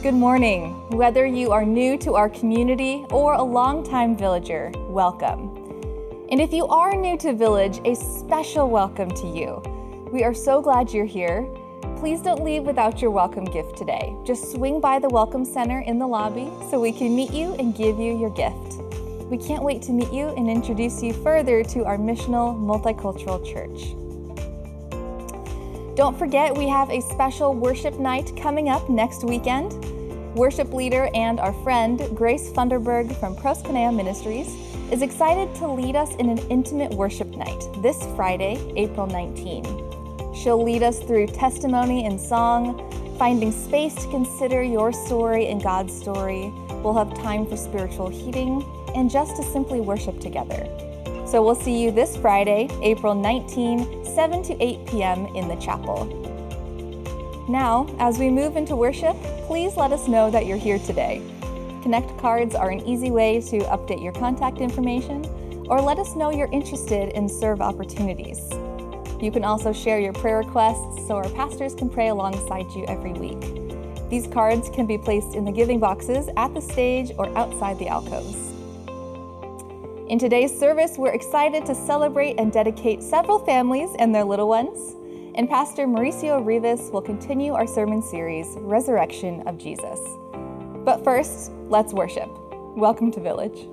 Good morning. Whether you are new to our community or a longtime villager, welcome. And if you are new to Village, a special welcome to you. We are so glad you're here. Please don't leave without your welcome gift today. Just swing by the Welcome Center in the lobby so we can meet you and give you your gift. We can't wait to meet you and introduce you further to our missional multicultural church. Don't forget, we have a special worship night coming up next weekend. Worship leader and our friend, Grace Funderburg from Proskunea Ministries, is excited to lead us in an intimate worship night this Friday, April 19. She'll lead us through testimony and song, finding space to consider your story and God's story. We'll have time for spiritual heating and just to simply worship together. So we'll see you this Friday, April 19, 7 to 8 p.m. in the chapel. Now, as we move into worship, please let us know that you're here today. Connect cards are an easy way to update your contact information or let us know you're interested in serve opportunities. You can also share your prayer requests so our pastors can pray alongside you every week. These cards can be placed in the giving boxes at the stage or outside the alcoves. In today's service, we're excited to celebrate and dedicate several families and their little ones. And Pastor Mauricio Rivas will continue our sermon series, Resurrection of Jesus. But first, let's worship. Welcome to Village.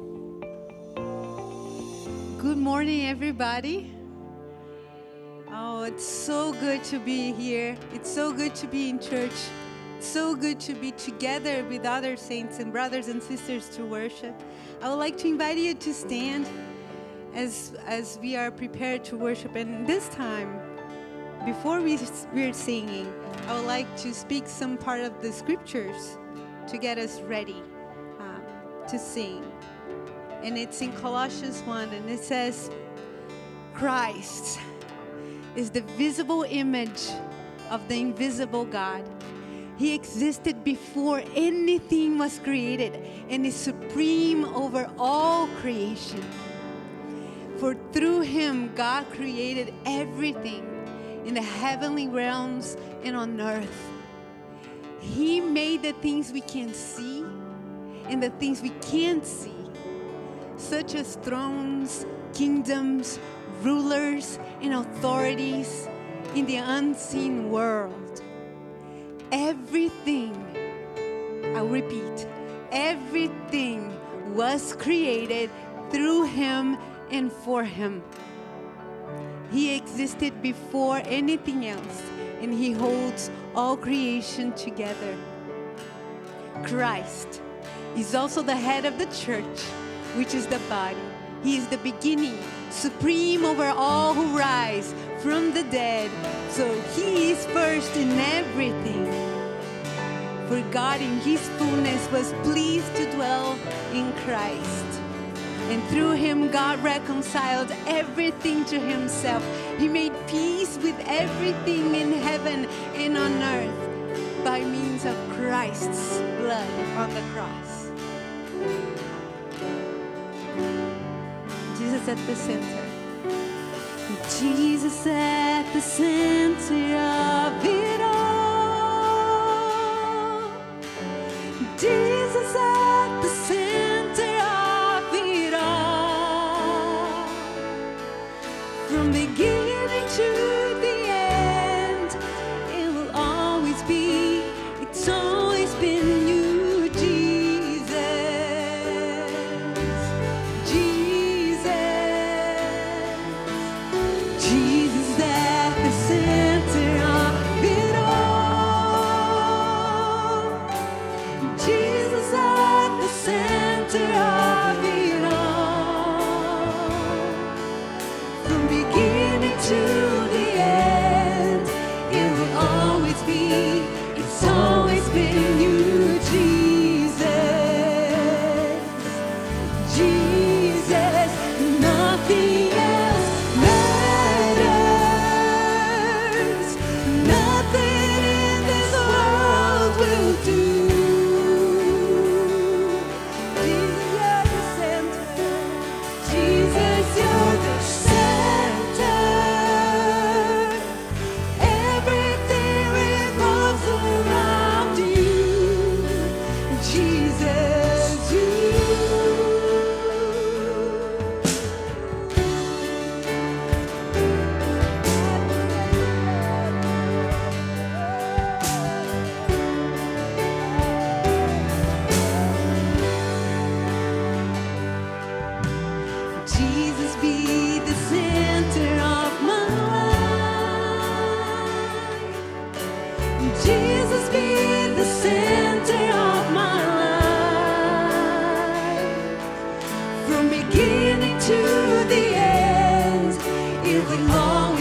Good morning, everybody. Oh, it's so good to be here. It's so good to be in church. It's so good to be together with other saints and brothers and sisters to worship. I would like to invite you to stand as we are prepared to worship. And this time, before we're singing, I would like to speak some part of the scriptures to get us ready to sing. And it's in Colossians 1, and it says, Christ is the visible image of the invisible God. He existed before anything was created and is supreme over all creation. For through him, God created everything in the heavenly realms and on earth. He made the things we can see and the things we can't see, such as thrones, kingdoms, rulers, and authorities in the unseen world. Everything, I'll repeat, everything was created through him and for him. He existed before anything else, and he holds all creation together. Christ is also the head of the church, which is the body. He is the beginning, supreme over all who rise from the dead. So he is first in everything. For God in his fullness was pleased to dwell in Christ. And through him, God reconciled everything to himself. He made peace with everything in heaven and on earth by means of Christ's blood on the cross. Jesus at the center. Jesus at the center of it all. Jesus at the center of it all. From beginning to the end, it will always be, it's always been you, Jesus. Jesus. Jesus at the center of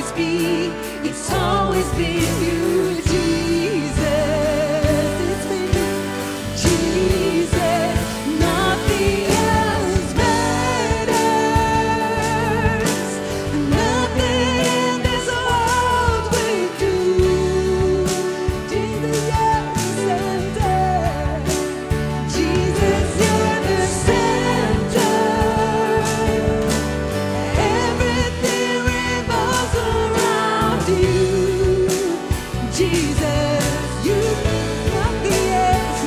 always be, it's always been you, Jesus. It's been Jesus, nothing else matters. Nothing in this world will do. Jesus, you're the center. Jesus, you're the center. Everything revolves around you. Jesus, you, nothing else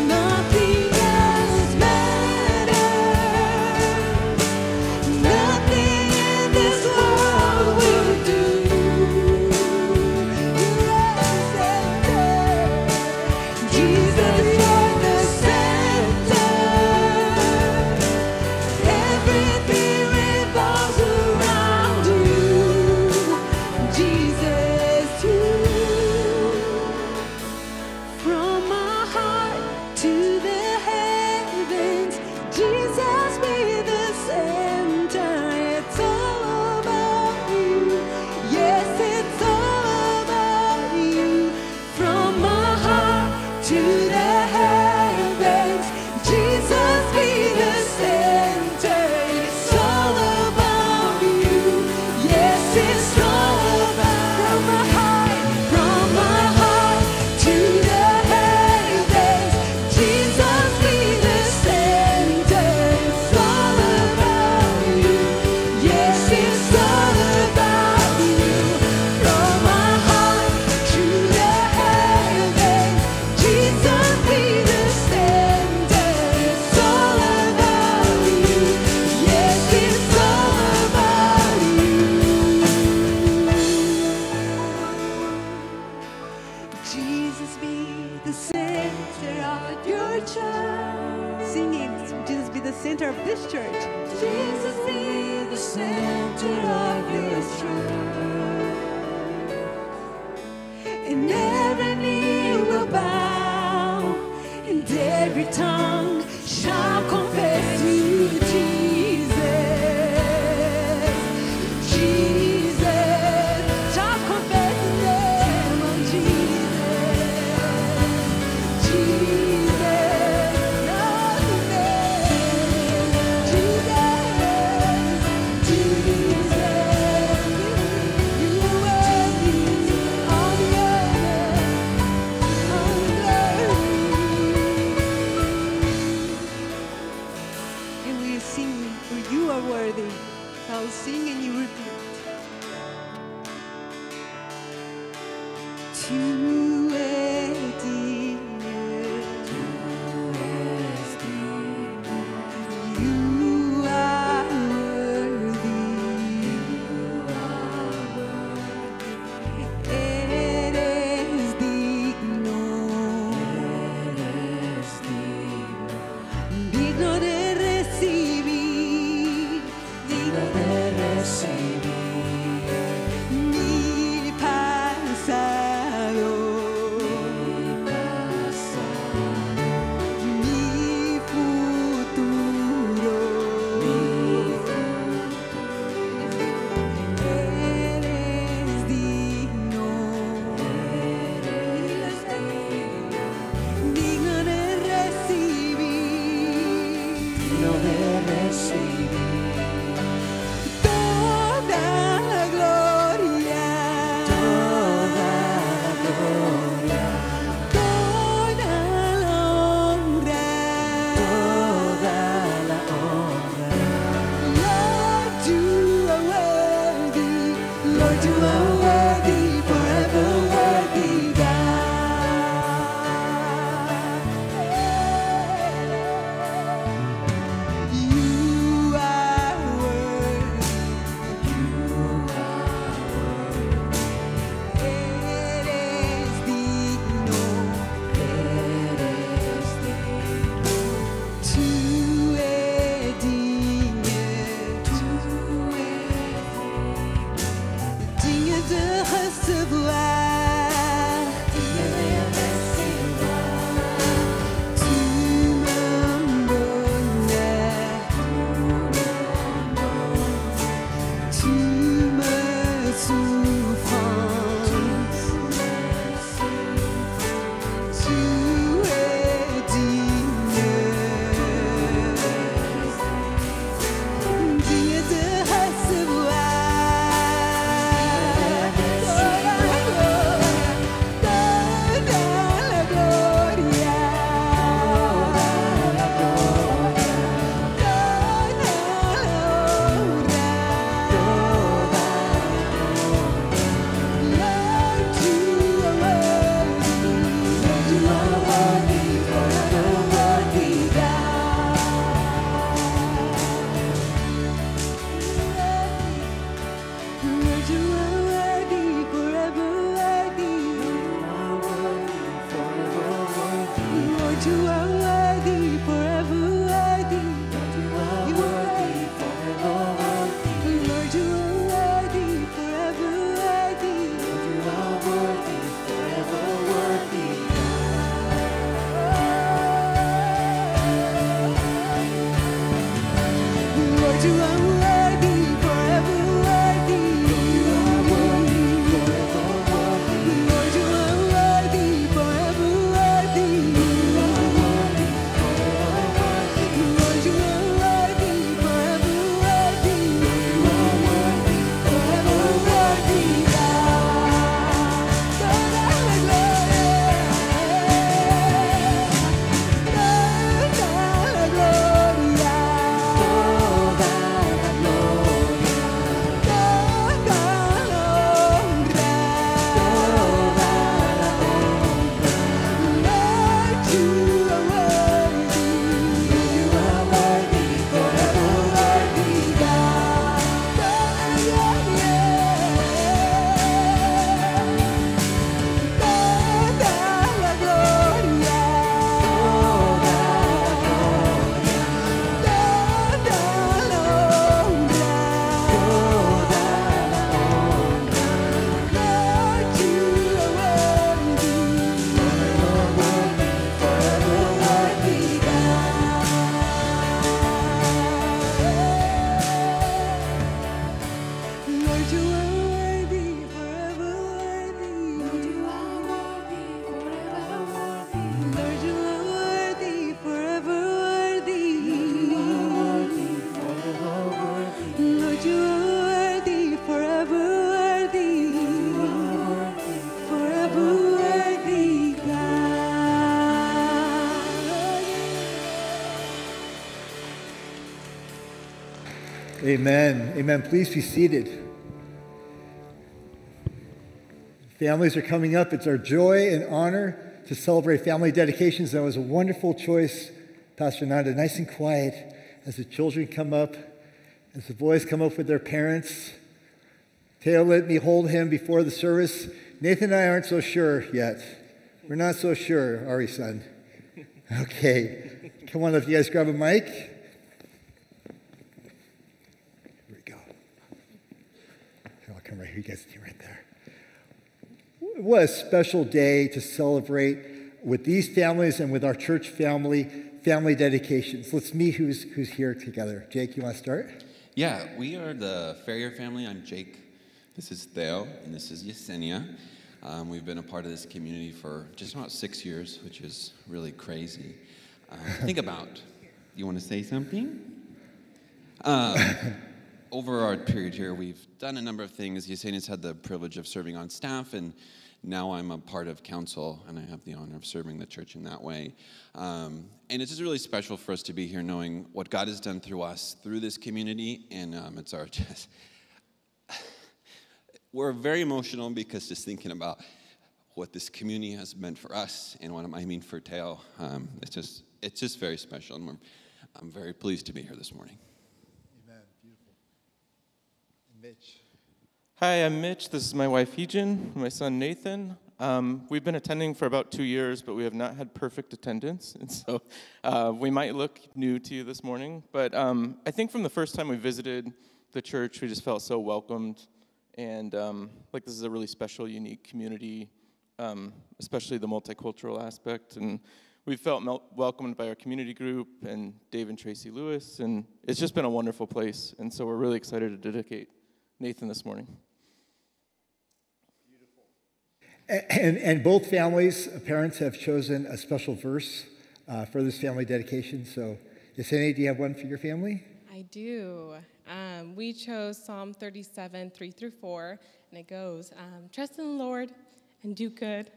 matters. Nothing in this world will do. You're the center. Jesus, you're the center. Everything revolves around you. Jesus, you. From my heart to the heavens, Jesus be the center. It's all about you. Yes, it's all about you. From my heart to the heavens, Jesus be the center. It's all about you. Yes, it's all about. From my heart to the heavens, Jesus be the center. It's all about you. Yes, it's all about you. From my heart to the heavens, Jesus be the center. It's all about you. Yes, it's all about you. Jesus be the center of your church. Sing it. Jesus be the center of this church. Jesus be the center of your church. And every knee will bow, and every tongue shall confess you, Jesus. Jesus, shall confess the name of Jesus. Jesus, nothing else. Jesus, Jesus, you are worthy. All the honor, all the glory. And we sing, for you are worthy. I'll sing and you repeat. To you are worthy. Eres digno. Digno de recibir, mi pasado. Amen. Amen. Please be seated. Families are coming up. It's our joy and honor to celebrate family dedications. That was a wonderful choice, Pastor Nanda. Nice and quiet as the children come up, as the boys come up with their parents. Teo let me hold him before the service. Nathan and I aren't so sure yet. We're not so sure, are we, son? Okay. Come on up. You guys grab a mic. Here we go. Here, I'll come right here. You guys stay right there. What a special day to celebrate with these families and with our church family dedications. Let's meet who's here together. Jake, you want to start? Yeah, we are the Ferrier family. I'm Jake. This is Theo, and this is Yesenia. We've been a part of this community for just about 6 years, which is really crazy. Think about, you want to say something? Over our period here, we've done a number of things. Yesenia's had the privilege of serving on staff, and now I'm a part of council, and I have the honor of serving the church in that way. And it's just really special for us to be here knowing what God has done through us, through this community, and it's our just... We're very emotional because just thinking about what this community has meant for us and what I mean for Teo, it's just very special, and I'm very pleased to be here this morning. Amen. Beautiful. And Mitch. Hi, I'm Mitch. This is my wife, Heejin, my son, Nathan. We've been attending for about 2 years, but we have not had perfect attendance, and so we might look new to you this morning. But I think from the first time we visited the church, we just felt so welcomed, and like this is a really special, unique community, especially the multicultural aspect, and we felt welcomed by our community group and Dave and Tracy Lewis, and it's just been a wonderful place, and so we're really excited to dedicate Nathan this morning. And both families, parents have chosen a special verse for this family dedication. So, Yesenia, do you have one for your family? I do. We chose Psalm 37, 3-4, and it goes, trust in the Lord and do good.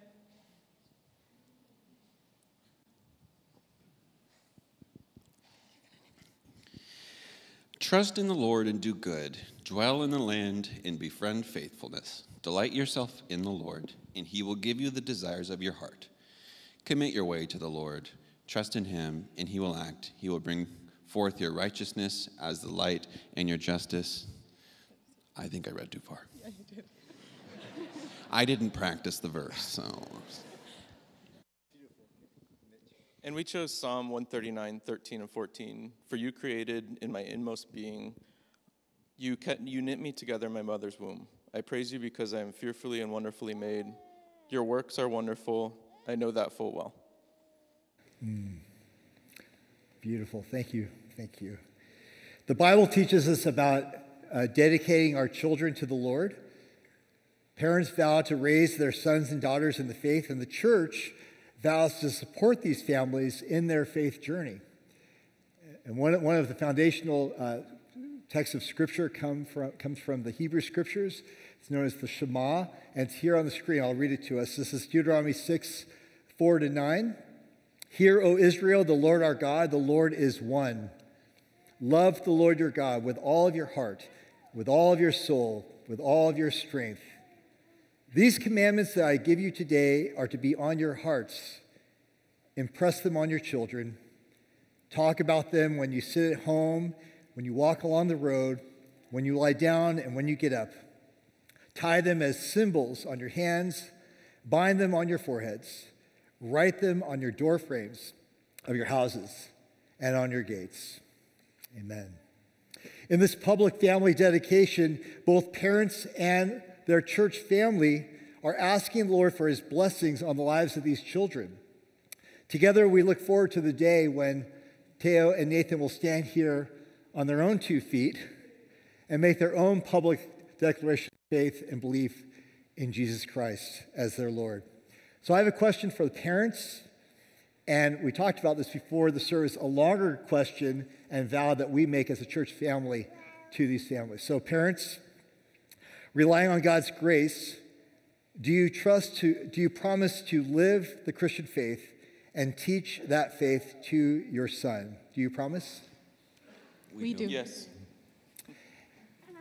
Trust in the Lord and do good. Dwell in the land and befriend faithfulness. Delight yourself in the Lord, and he will give you the desires of your heart. Commit your way to the Lord. Trust in him, and he will act. He will bring forth your righteousness as the light and your justice. I think I read too far. Yeah, you did. I didn't practice the verse, so... And we chose Psalm 139, 13 and 14. For you created in my inmost being, you knit me together in my mother's womb. I praise you because I am fearfully and wonderfully made. Your works are wonderful. I know that full well. Beautiful. Thank you. Thank you. The Bible teaches us about dedicating our children to the Lord. Parents vow to raise their sons and daughters in the faith, and the church vows to support these families in their faith journey. And one of the foundational texts of Scripture comes from the Hebrew Scriptures. It's known as the Shema, and it's here on the screen. I'll read it to us. This is Deuteronomy 6, 4-9. Hear, O Israel, the Lord our God, the Lord is one. Love the Lord your God with all of your heart, with all of your soul, with all of your strength. These commandments that I give you today are to be on your hearts. Impress them on your children. Talk about them when you sit at home, when you walk along the road, when you lie down, and when you get up. Tie them as symbols on your hands. Bind them on your foreheads. Write them on your door frames of your houses and on your gates. Amen. In this public family dedication, both parents and their church family are asking the Lord for his blessings on the lives of these children. Together, we look forward to the day when Teo and Nathan will stand here on their own 2 feet and make their own public declaration of faith and belief in Jesus Christ as their Lord. So I have a question for the parents, and we talked about this before the service, a longer question and vow that we make as a church family to these families. So parents, relying on God's grace, do you promise to live the Christian faith and teach that faith to your son? Do you promise? We do. Yes.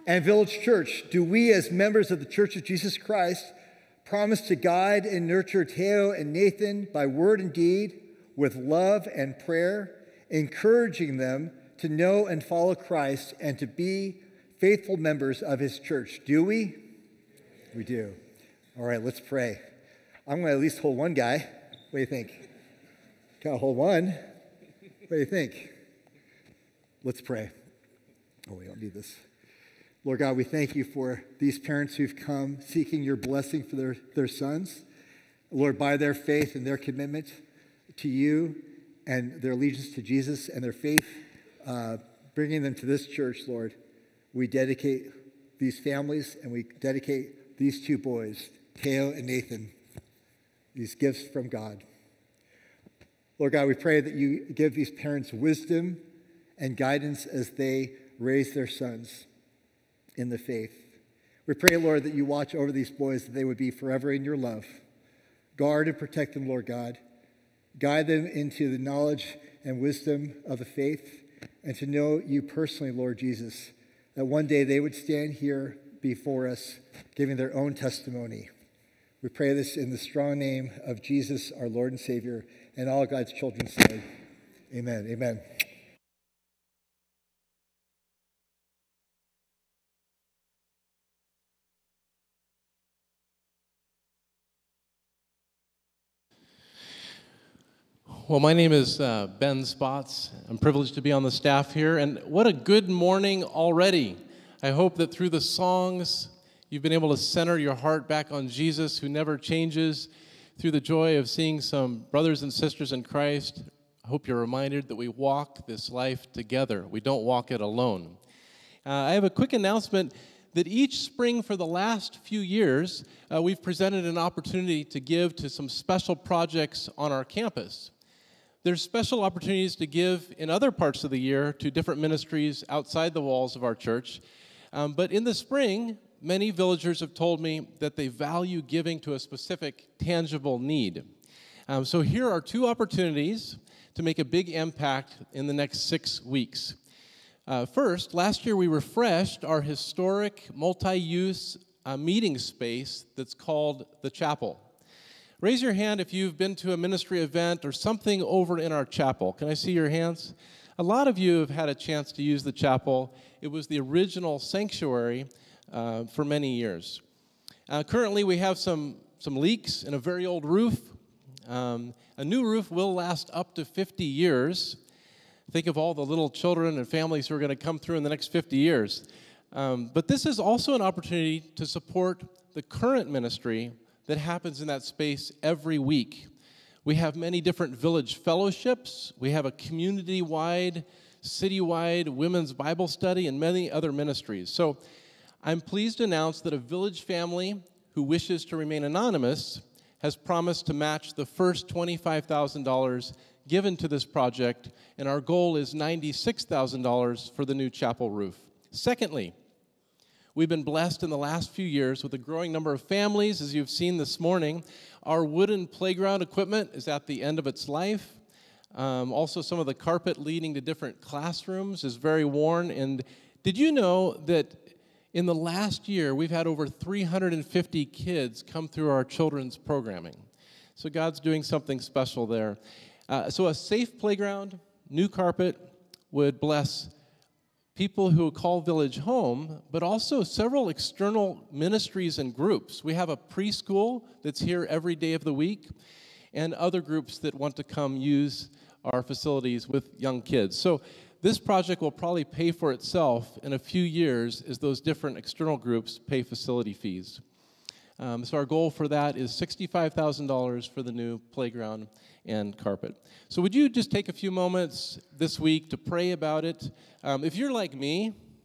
And Village Church, do we as members of the Church of Jesus Christ promise to guide and nurture Teo and Nathan by word and deed with love and prayer, encouraging them to know and follow Christ and to be faithful members of his church? Do we? We do. All right, let's pray. I'm going to at least hold one guy. What do you think? Got to hold one. What do you think? Let's pray. Oh, we don't need this. Lord God, we thank you for these parents who've come seeking your blessing for their sons. Lord, by their faith and their commitment to you and their allegiance to Jesus and their faith, bringing them to this church, Lord, we dedicate these families and we dedicate these two boys, Teo and Nathan, these gifts from God. Lord God, we pray that you give these parents wisdom and guidance as they raise their sons in the faith. We pray, Lord, that you watch over these boys, that they would be forever in your love. Guard and protect them, Lord God. Guide them into the knowledge and wisdom of the faith and to know you personally, Lord Jesus, that one day they would stand here before us giving their own testimony. We pray this in the strong name of Jesus, our Lord and Savior, and all God's children say, amen, amen. Well, my name is Ben Spots. I'm privileged to be on the staff here, and what a good morning already. I hope that through the songs, you've been able to center your heart back on Jesus, who never changes. Through the joy of seeing some brothers and sisters in Christ, I hope you're reminded that we walk this life together. We don't walk it alone. I have a quick announcement that each spring for the last few years, we've presented an opportunity to give to some special projects on our campus. There's special opportunities to give in other parts of the year to different ministries outside the walls of our church. But in the spring, many villagers have told me that they value giving to a specific, tangible need. So here are two opportunities to make a big impact in the next 6 weeks. First, last year we refreshed our historic multi-use meeting space that's called the chapel. Raise your hand if you've been to a ministry event or something over in our chapel. Can I see your hands? A lot of you have had a chance to use the chapel. It was the original sanctuary for many years. Currently, we have some leaks in a very old roof. A new roof will last up to 50 years. Think of all the little children and families who are going to come through in the next 50 years. But this is also an opportunity to support the current ministry that happens in that space every week. We have many different village fellowships. We have a community-wide, city-wide women's Bible study and many other ministries. So I'm pleased to announce that a village family who wishes to remain anonymous has promised to match the first $25,000 given to this project, and our goal is $96,000 for the new chapel roof. Secondly, we've been blessed in the last few years with a growing number of families. As you've seen this morning, our wooden playground equipment is at the end of its life. Also, some of the carpet leading to different classrooms is very worn. And did you know that in the last year, we've had over 350 kids come through our children's programming? So God's doing something special there. So a safe playground, new carpet would bless people who call Village home, but also several external ministries and groups. We have a preschool that's here every day of the week, and other groups that want to come use our facilities with young kids. So this project will probably pay for itself in a few years as those different external groups pay facility fees. So our goal for that is $65,000 for the new playground and carpet. So would you just take a few moments this week to pray about it? If you're like me,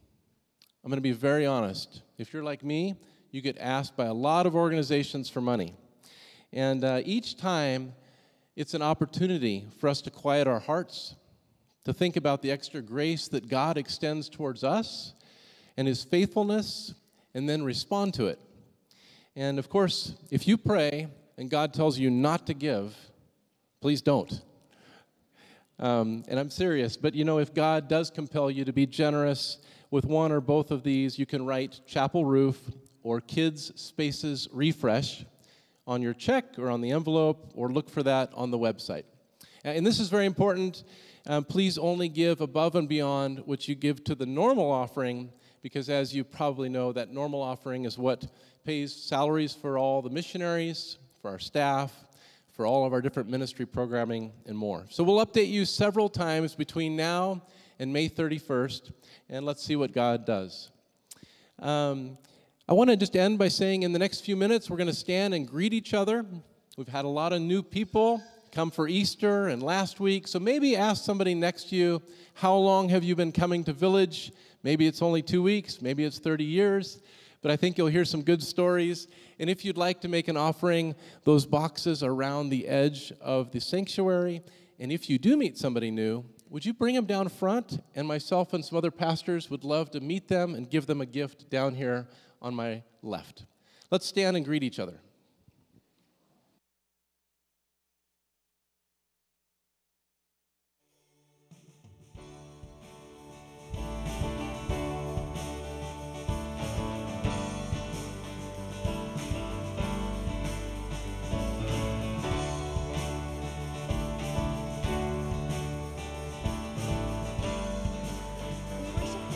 I'm going to be very honest. If you're like me, you get asked by a lot of organizations for money. And each time, it's an opportunity for us to quiet our hearts, to think about the extra grace that God extends towards us and his faithfulness, and then respond to it. And of course, if you pray and God tells you not to give, please don't. And I'm serious, but if God does compel you to be generous with one or both of these, you can write Chapel Roof or Kids Spaces Refresh on your check or on the envelope, or look for that on the website. And this is very important. Please only give above and beyond what you give to the normal offering, because as you probably know, that normal offering is what pays salaries for all the missionaries, for our staff, for all of our different ministry programming, and more. So we'll update you several times between now and May 31st, and let's see what God does. I want to just end by saying in the next few minutes, we're going to stand and greet each other. We've had a lot of new people come for Easter and last week, so maybe ask somebody next to you, how long have you been coming to Village? Maybe it's only 2 weeks, maybe it's 30 years, but I think you'll hear some good stories. And if you'd like to make an offering, those boxes are around the edge of the sanctuary. And if you do meet somebody new, would you bring them down front? And myself and some other pastors would love to meet them and give them a gift down here on my left. Let's stand and greet each other.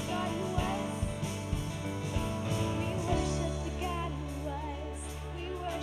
We worship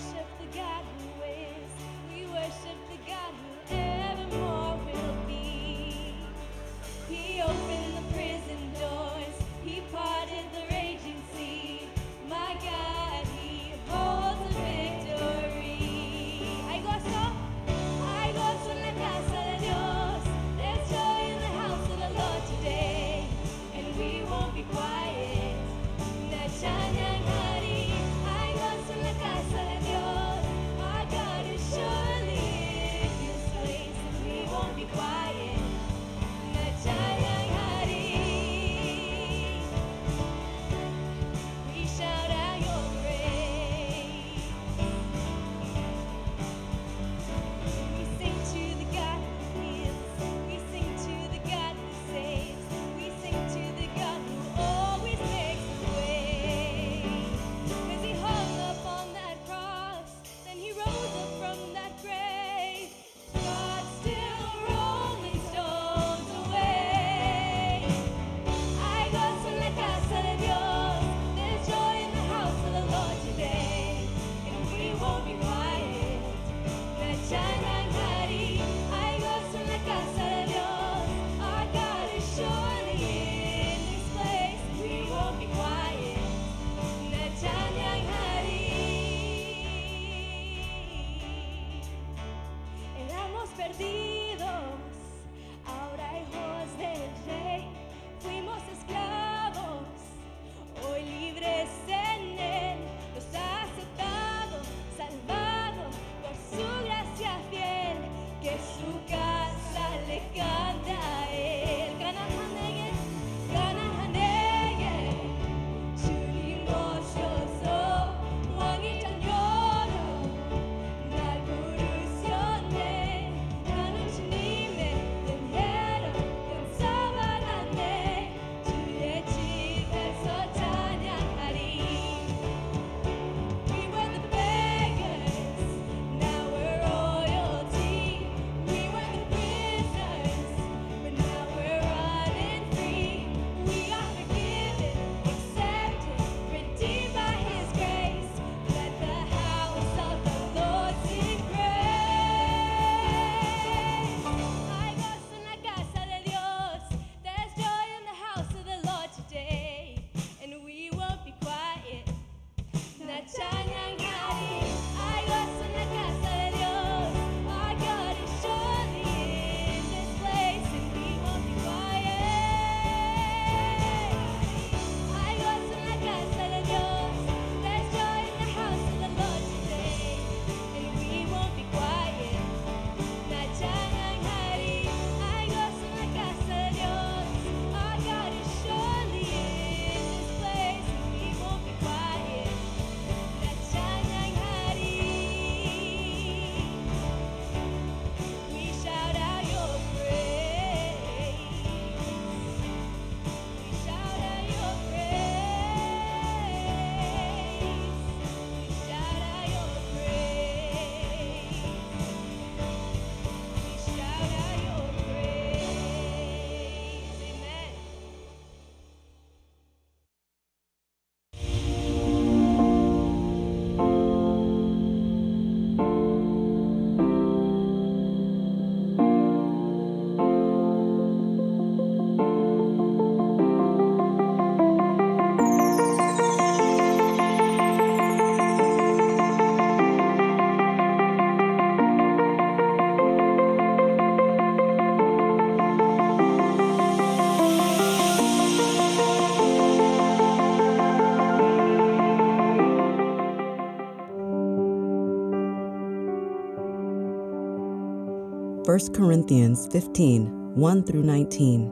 1 Corinthians 15, 1 through 19.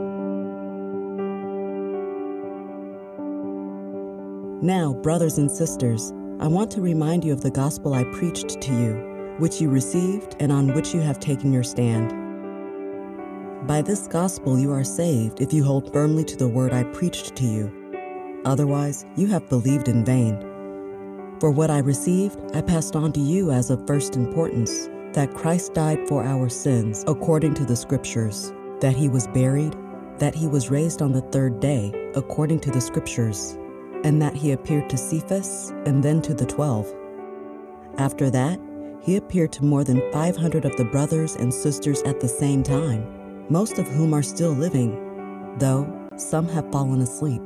Now, brothers and sisters, I want to remind you of the gospel I preached to you, which you received and on which you have taken your stand. By this gospel you are saved if you hold firmly to the word I preached to you. Otherwise, you have believed in vain. For what I received, I passed on to you as of first importance, that Christ died for our sins according to the Scriptures, that he was buried, that he was raised on the third day according to the Scriptures, and that he appeared to Cephas and then to the 12. After that, he appeared to more than 500 of the brothers and sisters at the same time, most of whom are still living, though some have fallen asleep.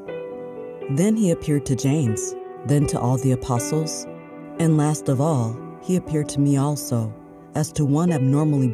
Then he appeared to James, then to all the apostles, and last of all, he appeared to me also, as to one abnormally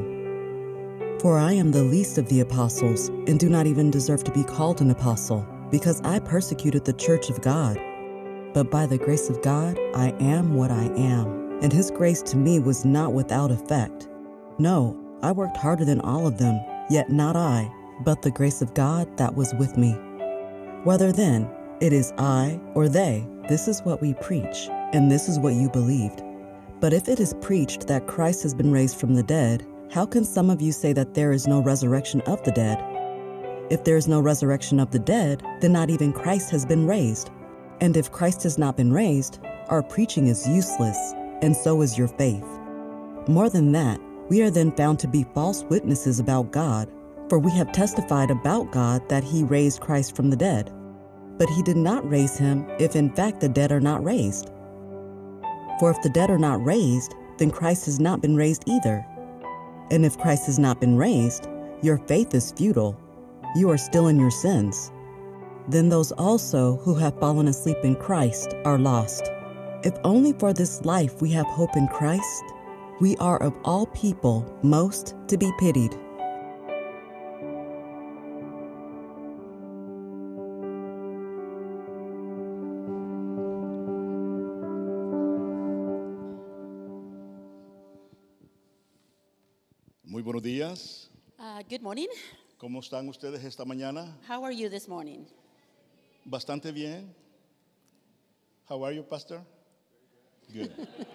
born. For I am the least of the apostles, and do not even deserve to be called an apostle, because I persecuted the church of God. But by the grace of God, I am what I am, and his grace to me was not without effect. No, I worked harder than all of them, yet not I, but the grace of God that was with me. Whether then it is I or they, this is what we preach, and this is what you believed. But if it is preached that Christ has been raised from the dead, how can some of you say that there is no resurrection of the dead? If there is no resurrection of the dead, then not even Christ has been raised. And if Christ has not been raised, our preaching is useless, and so is your faith. More than that, we are then found to be false witnesses about God, for we have testified about God that he raised Christ from the dead. But he did not raise him if in fact the dead are not raised. For if the dead are not raised, then Christ has not been raised either. And if Christ has not been raised, your faith is futile. You are still in your sins. Then those also who have fallen asleep in Christ are lost. If only for this life we have hope in Christ, we are of all people most to be pitied. Muy buenos días. Good morning. ¿Cómo están ustedes esta mañana? How are you this morning? Bastante bien. How are you, Pastor? Good.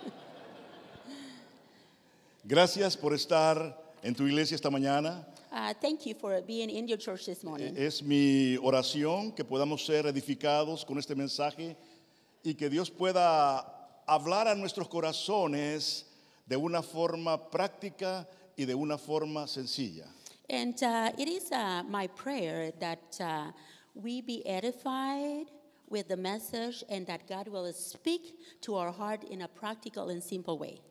Gracias por estar en tu iglesia esta mañana. Thank you for being in your church this morning. Es mi oración que podamos ser edificados con este mensaje y que Dios pueda hablar a nuestros corazones de una forma práctica y de una forma sencilla. And it is my prayer that we be edified with the message and that God will speak to our heart in a practical and simple way.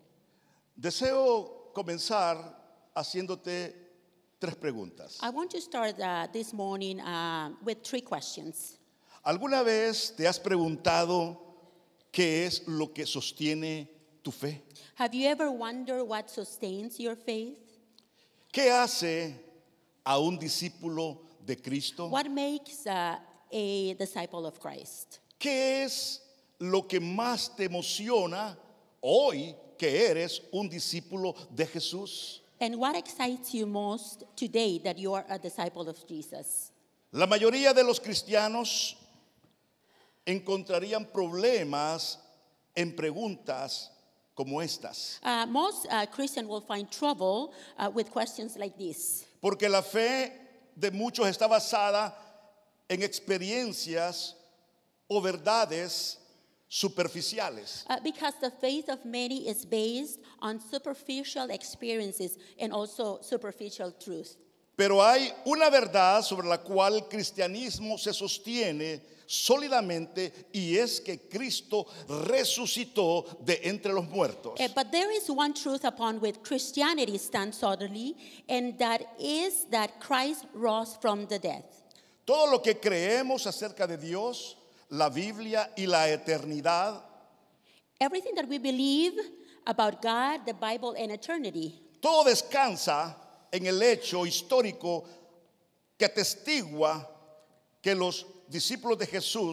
Deseo comenzar haciéndote tres preguntas. I want to start this morning with 3 questions. ¿Alguna vez te has preguntado qué es lo que sostiene tu fe? Have you ever wondered what sustains your faith? ¿Qué hace a un discípulo de Cristo? What makes a disciple of Christ? ¿Qué es lo que más te emociona hoy que eres un discípulo de Jesús? And what excites you most today that you are a disciple of Jesus? La mayoría de los cristianos encontrarían problemas en preguntas como estas. Most Christians will find trouble with questions like this. Porque la fe de muchos está basada en experiencias o verdades superficiales. Because the faith of many is based on superficial experiences and also superficial truth. Pero hay una verdad sobre la cual el cristianismo se sostiene sólidamente y es que Cristo resucitó de entre los muertos. But there is one truth upon which Christianity stands solidly, and that is that Christ rose from the dead. Todo lo que creemos acerca de Dios, la Biblia y la eternidad, everything that we believe about God, the Bible, and eternity, todo descansa en el hecho histórico que atestigua que los discípulos de Jesús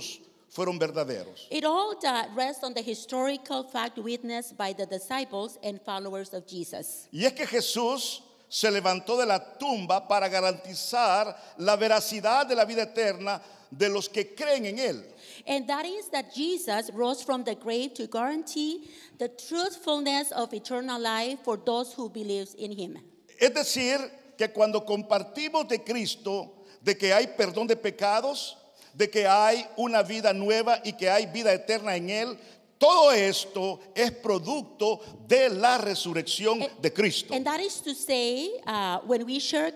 fueron verdaderos. It all rests on the historical fact witnessed by the disciples and followers of Jesus. Y es que Jesús se levantó de la tumba para garantizar la veracidad de la vida eterna de los que creen en Él. And that is that Jesus rose from the grave to guarantee the truthfulness of eternal life for those who believe in Him. Es decir, que cuando compartimos de Cristo, de que hay perdón de pecados, de que hay una vida nueva y que hay vida eterna en Él, todo esto es producto de la resurrección de Cristo. And that is to say, when we share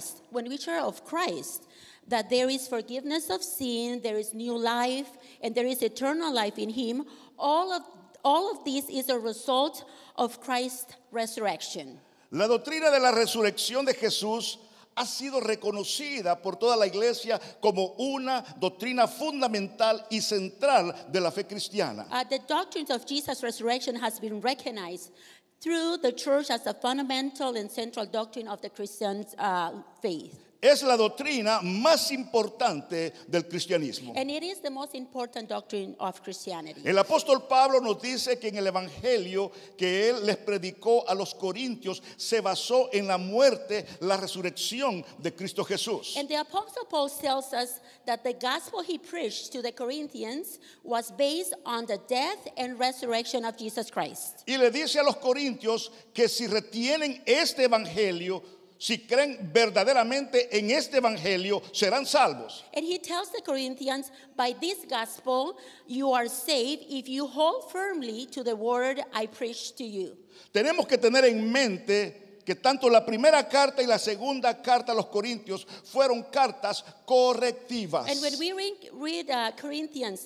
of Christ, that there is forgiveness of sin, there is new life, and there is eternal life in Him. All of this is a result of Christ's resurrection. La doctrina de la resurrección de Jesús ha sido reconocida por toda la iglesia como una doctrina fundamental y central de la fe cristiana. The doctrine of Jesus' resurrection has been recognized through the church as a fundamental and central doctrine of the Christian faith. Es la doctrina más importante del cristianismo. And it is the most important doctrine of Christianity. El apóstol Pablo nos dice que en el evangelio que él les predicó a los corintios se basó en la muerte, la resurrección de Cristo Jesús. And the apostle Paul tells us that the gospel he preached to the Corinthians was based on the death and resurrection of Jesus Christ. Y le dice a los corintios que si retienen este evangelio, si creen verdaderamente en este evangelio, serán salvos. And he tells the Corinthians, by this gospel you are saved if you hold firmly to the word I preached to you. Tenemos que tener en mente que tanto la primera carta y la segunda carta a los corintios fueron cartas correctivas. And when we read Corinthians,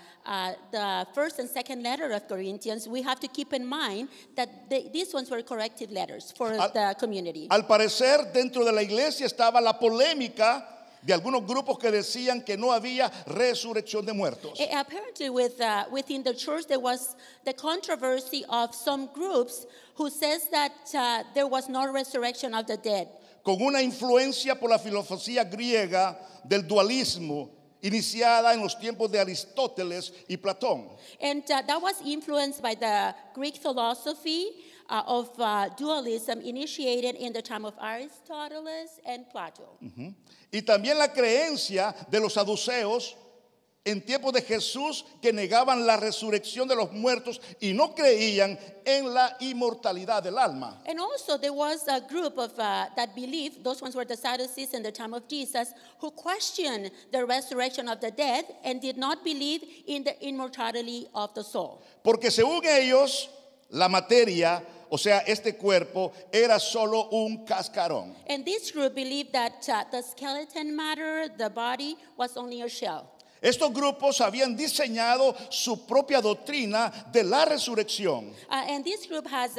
the first and second letter of Corinthians, we have to keep in mind that these ones were corrective letters for the community. Al parecer, dentro de la iglesia estaba la polémica de algunos grupos que decían que no había resurrección de muertos. Apparently, within the church, there was the controversy of some groups who says that there was no resurrection of the dead. Con una influencia por la filosofía griega del dualismo, iniciada en los tiempos de Aristóteles y Platón. And that was influenced by the Greek philosophy of dualism initiated in the time of Aristotle and Plato. Uh-huh. Y también la creencia de los saduceos en tiempos de Jesús que negaban la resurrección de los muertos y no creían en la inmortalidad del alma. And also there was a group of that believed, those ones were the Sadducees in the time of Jesus, who questioned the resurrection of the dead and did not believe in the immortality of the soul. Porque según ellos, la materia, o sea, este cuerpo, era solo un cascarón. And this group believed that the skeleton matter, the body, was only a shell. Estos grupos habían diseñado su propia doctrina de la resurrección. And this group has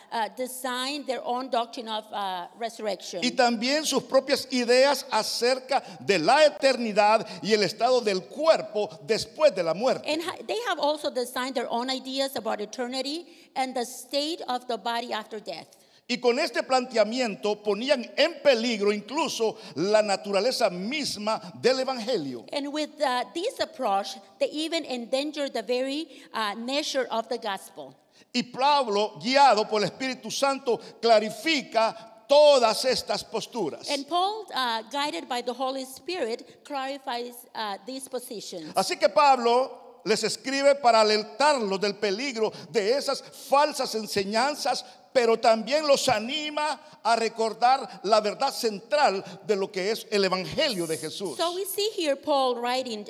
designed their own doctrine of resurrection. Y también sus propias ideas acerca de la eternidad y el estado del cuerpo después de la muerte. And they have also designed their own ideas about eternity and the state of the body after death. Y con este planteamiento ponían en peligro incluso la naturaleza misma del evangelio. And with this approach, they even endangered the very nature of the gospel. Y Pablo, guiado por el Espíritu Santo, clarifica todas estas posturas. And Paul, guided by the Holy Spirit, clarifies these positions. Así que Pablo les escribe para alertarlos del peligro de esas falsas enseñanzas, pero también los anima a recordar la verdad central de lo que es el evangelio de Jesús. So we see here Paul writing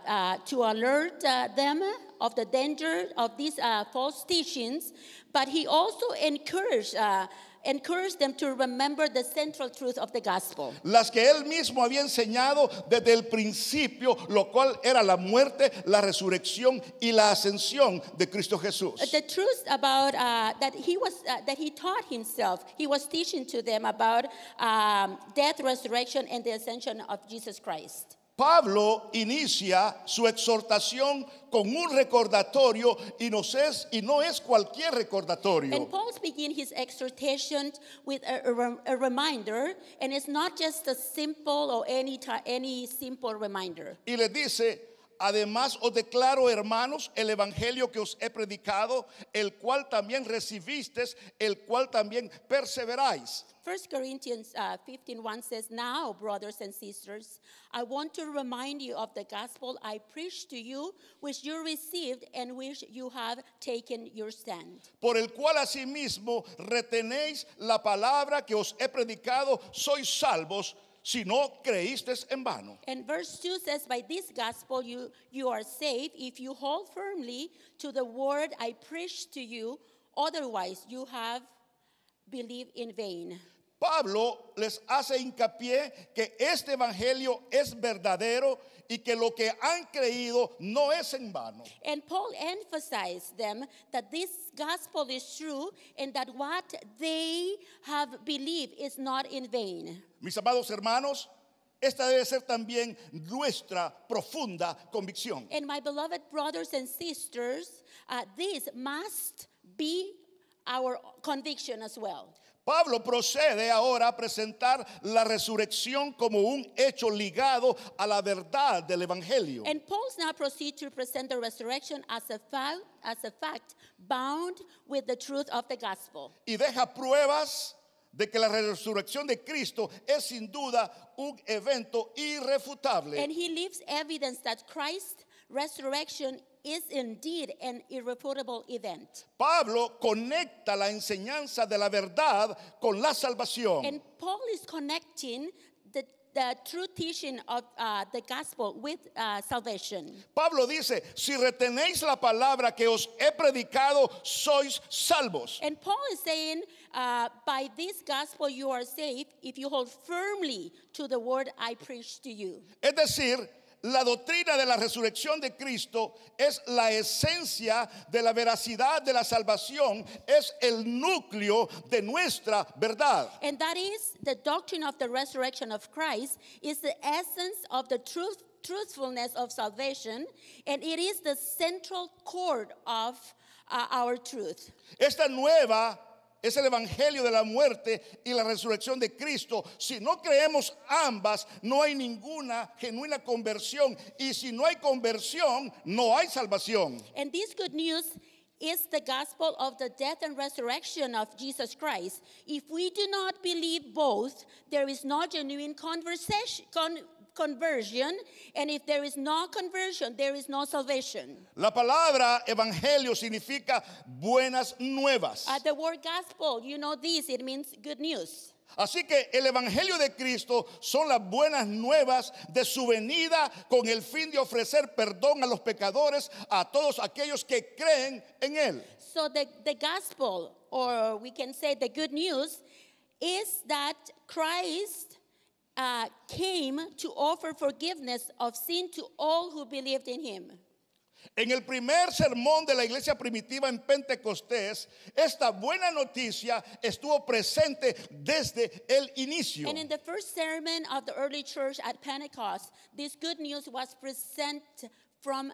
to alert them of the danger of these false teachings, but he also encouraged them to remember the central truth of the gospel. Las que él mismo había enseñado desde el principio, lo cual era la muerte, la resurrección y la ascensión de Cristo Jesús. The truth about that he taught himself, he was teaching to them about death, resurrection, and the ascension of Jesus Christ. Pablo inicia su exhortación con un recordatorio y no es cualquier recordatorio. And Paul begins his exhortation with a reminder, and it's not just a simple or any simple reminder. Y les dice, Además os declaro, hermanos, el evangelio que os he predicado, el cual también recibisteis, el cual también perseveráis. 1 Corinthians 15:1 says, "Now, brothers and sisters, I want to remind you of the gospel I preached to you, which you received and which you have taken your stand. Por el cual asimismo retenéis la palabra que os he predicado, sois salvos, si no creísteis en vano." And verse 2 says, "By this gospel you are saved if you hold firmly to the word I preached to you, otherwise you have believed in vain." Pablo les hace hincapié que este evangelio es verdadero y que lo que han creído no es en vano. And Paul emphasized them that this gospel is true and that what they have believed is not in vain. Mis amados hermanos, esta debe ser también nuestra profunda convicción. And my beloved brothers and sisters, this must be our conviction as well. Pablo procede ahora a presentar la resurrección como un hecho ligado a la verdad del evangelio. And Paul now proceeds to present the resurrection as a fact bound with the truth of the gospel. Y deja pruebas de que la resurrección de Cristo es sin duda un evento irrefutable. And he leaves evidence that Christ's resurrection is indeed an irrefutable event. Pablo conecta la enseñanza de la verdad con la salvación. And Paul is connecting the true teaching of the gospel with salvation. Pablo dice, si retenéis la palabra que os he predicado, sois salvos. And Paul is saying, by this gospel you are saved if you hold firmly to the word I preached to you. Es decir, la doctrina de la resurrección de Cristo es la esencia de la veracidad de la salvación, es el núcleo de nuestra verdad. And that is the doctrine of the resurrection of Christ is the essence of the truthfulness of salvation, and it is the central core of our truth. Esta nueva es el evangelio de la muerte y la resurrección de Cristo. Si no creemos ambas, no hay ninguna genuina conversión. Y si no hay conversión, no hay salvación. And this good news is the gospel of the death and resurrection of Jesus Christ. If we do not believe both, there is no genuine conversion, and if there is no conversion, there is no salvation. La palabra evangelio significa buenas nuevas. The word gospel, you know this, it means good news. Así que el evangelio de Cristo son las buenas nuevas de su venida con el fin de ofrecer perdón a los pecadores, a todos aquellos que creen en él. So the gospel, or we can say the good news, is that Christ came to offer forgiveness of sin to all who believed in him. En el primer sermón de la iglesia primitiva en Pentecostés, esta buena noticia estuvo presente desde el inicio. And in the first sermon of the early church at Pentecost, this good news was present from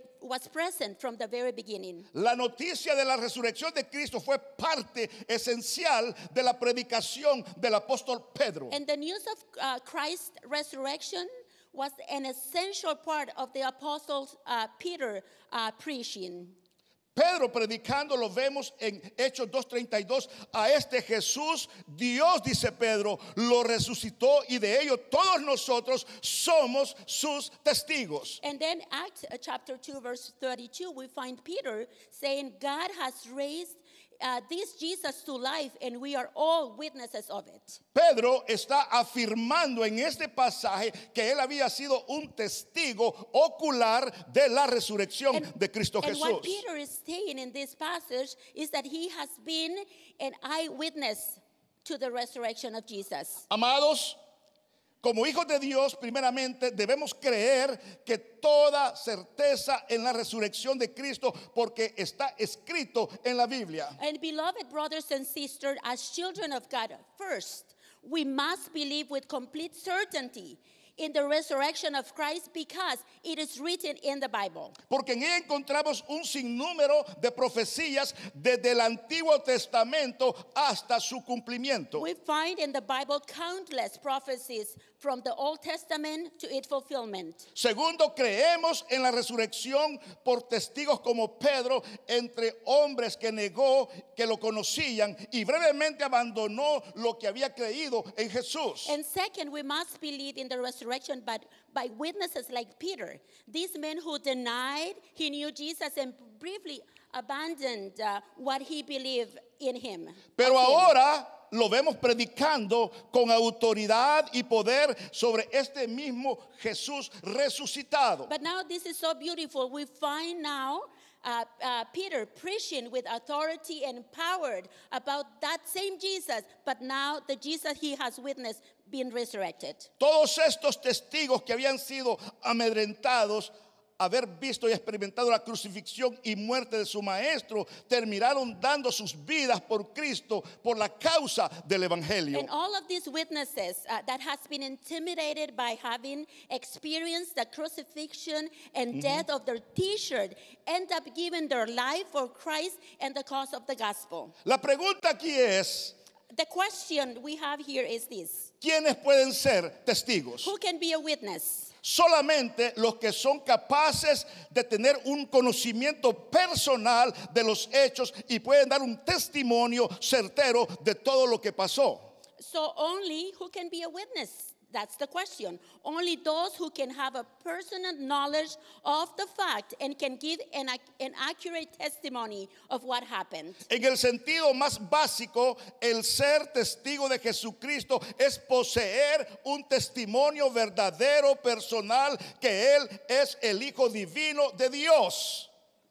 the very beginning. La noticia de la resurrección de Cristo fue parte esencial de la predicación del apóstol Pedro. And the news of Christ's resurrection was an essential part of the apostle Peter preaching. Pedro predicando lo vemos en Hechos 2:32. A este Jesús, Dios, dice Pedro, lo resucitó y de ello todos nosotros somos sus testigos. And then Acts chapter 2 verse 32, we find Peter saying, God has raised this Jesus to life, and we are all witnesses of it. Pedro está afirmando en este pasaje que él había sido un testigo ocular de la resurrección de Cristo Jesús. And what Peter is saying in this passage is that he has been an eyewitness to the resurrection of Jesus. Amados, como hijos de Dios, primeramente debemos creer que toda certeza en la resurrección de Cristo, porque está escrito en la Biblia. And beloved brothers and sisters, as children of God, first, we must believe with complete certainty in the resurrection of Christ because it is written in the Bible. Porque en ella encontramos un sinnúmero de profecías desde el Antiguo Testamento hasta su cumplimiento. We find in the Bible countless prophecies from the Old Testament to its fulfillment. Segundo, creemos en la resurrección por testigos como Pedro, entre hombres que negó que lo conocían y brevemente abandonó lo que había creído en Jesús. And second, we must believe in the resurrection but by witnesses like Peter. These men who denied he knew Jesus and briefly abandoned what he believed in him. Pero ahora lo vemos predicando con autoridad y poder sobre este mismo Jesús resucitado. But now this is so beautiful. We find now Peter preaching with authority and power about that same Jesus, but now the Jesus he has witnessed being resurrected. Todos estos testigos que habían sido amedrentados, haber visto y experimentado la crucifixión y muerte de su maestro, terminaron dando sus vidas por Cristo, por la causa del Evangelio. And all of these witnesses that has been intimidated by having experienced the crucifixion and death of their teacher end up giving their life for Christ and the cause of the gospel. La pregunta aquí es, The question we have here is this: ¿quiénes pueden ser testigos? who can be a witness? Solamente los que son capaces de tener un conocimiento personal de los hechos y pueden dar un testimonio certero de todo lo que pasó. So only who can be a witness? That's the question. Only those who can have a personal knowledge of the fact and can give an accurate testimony of what happened. En el sentido más básico, el ser testigo de Jesucristo es poseer un testimonio verdadero, personal, que Él es el Hijo Divino de Dios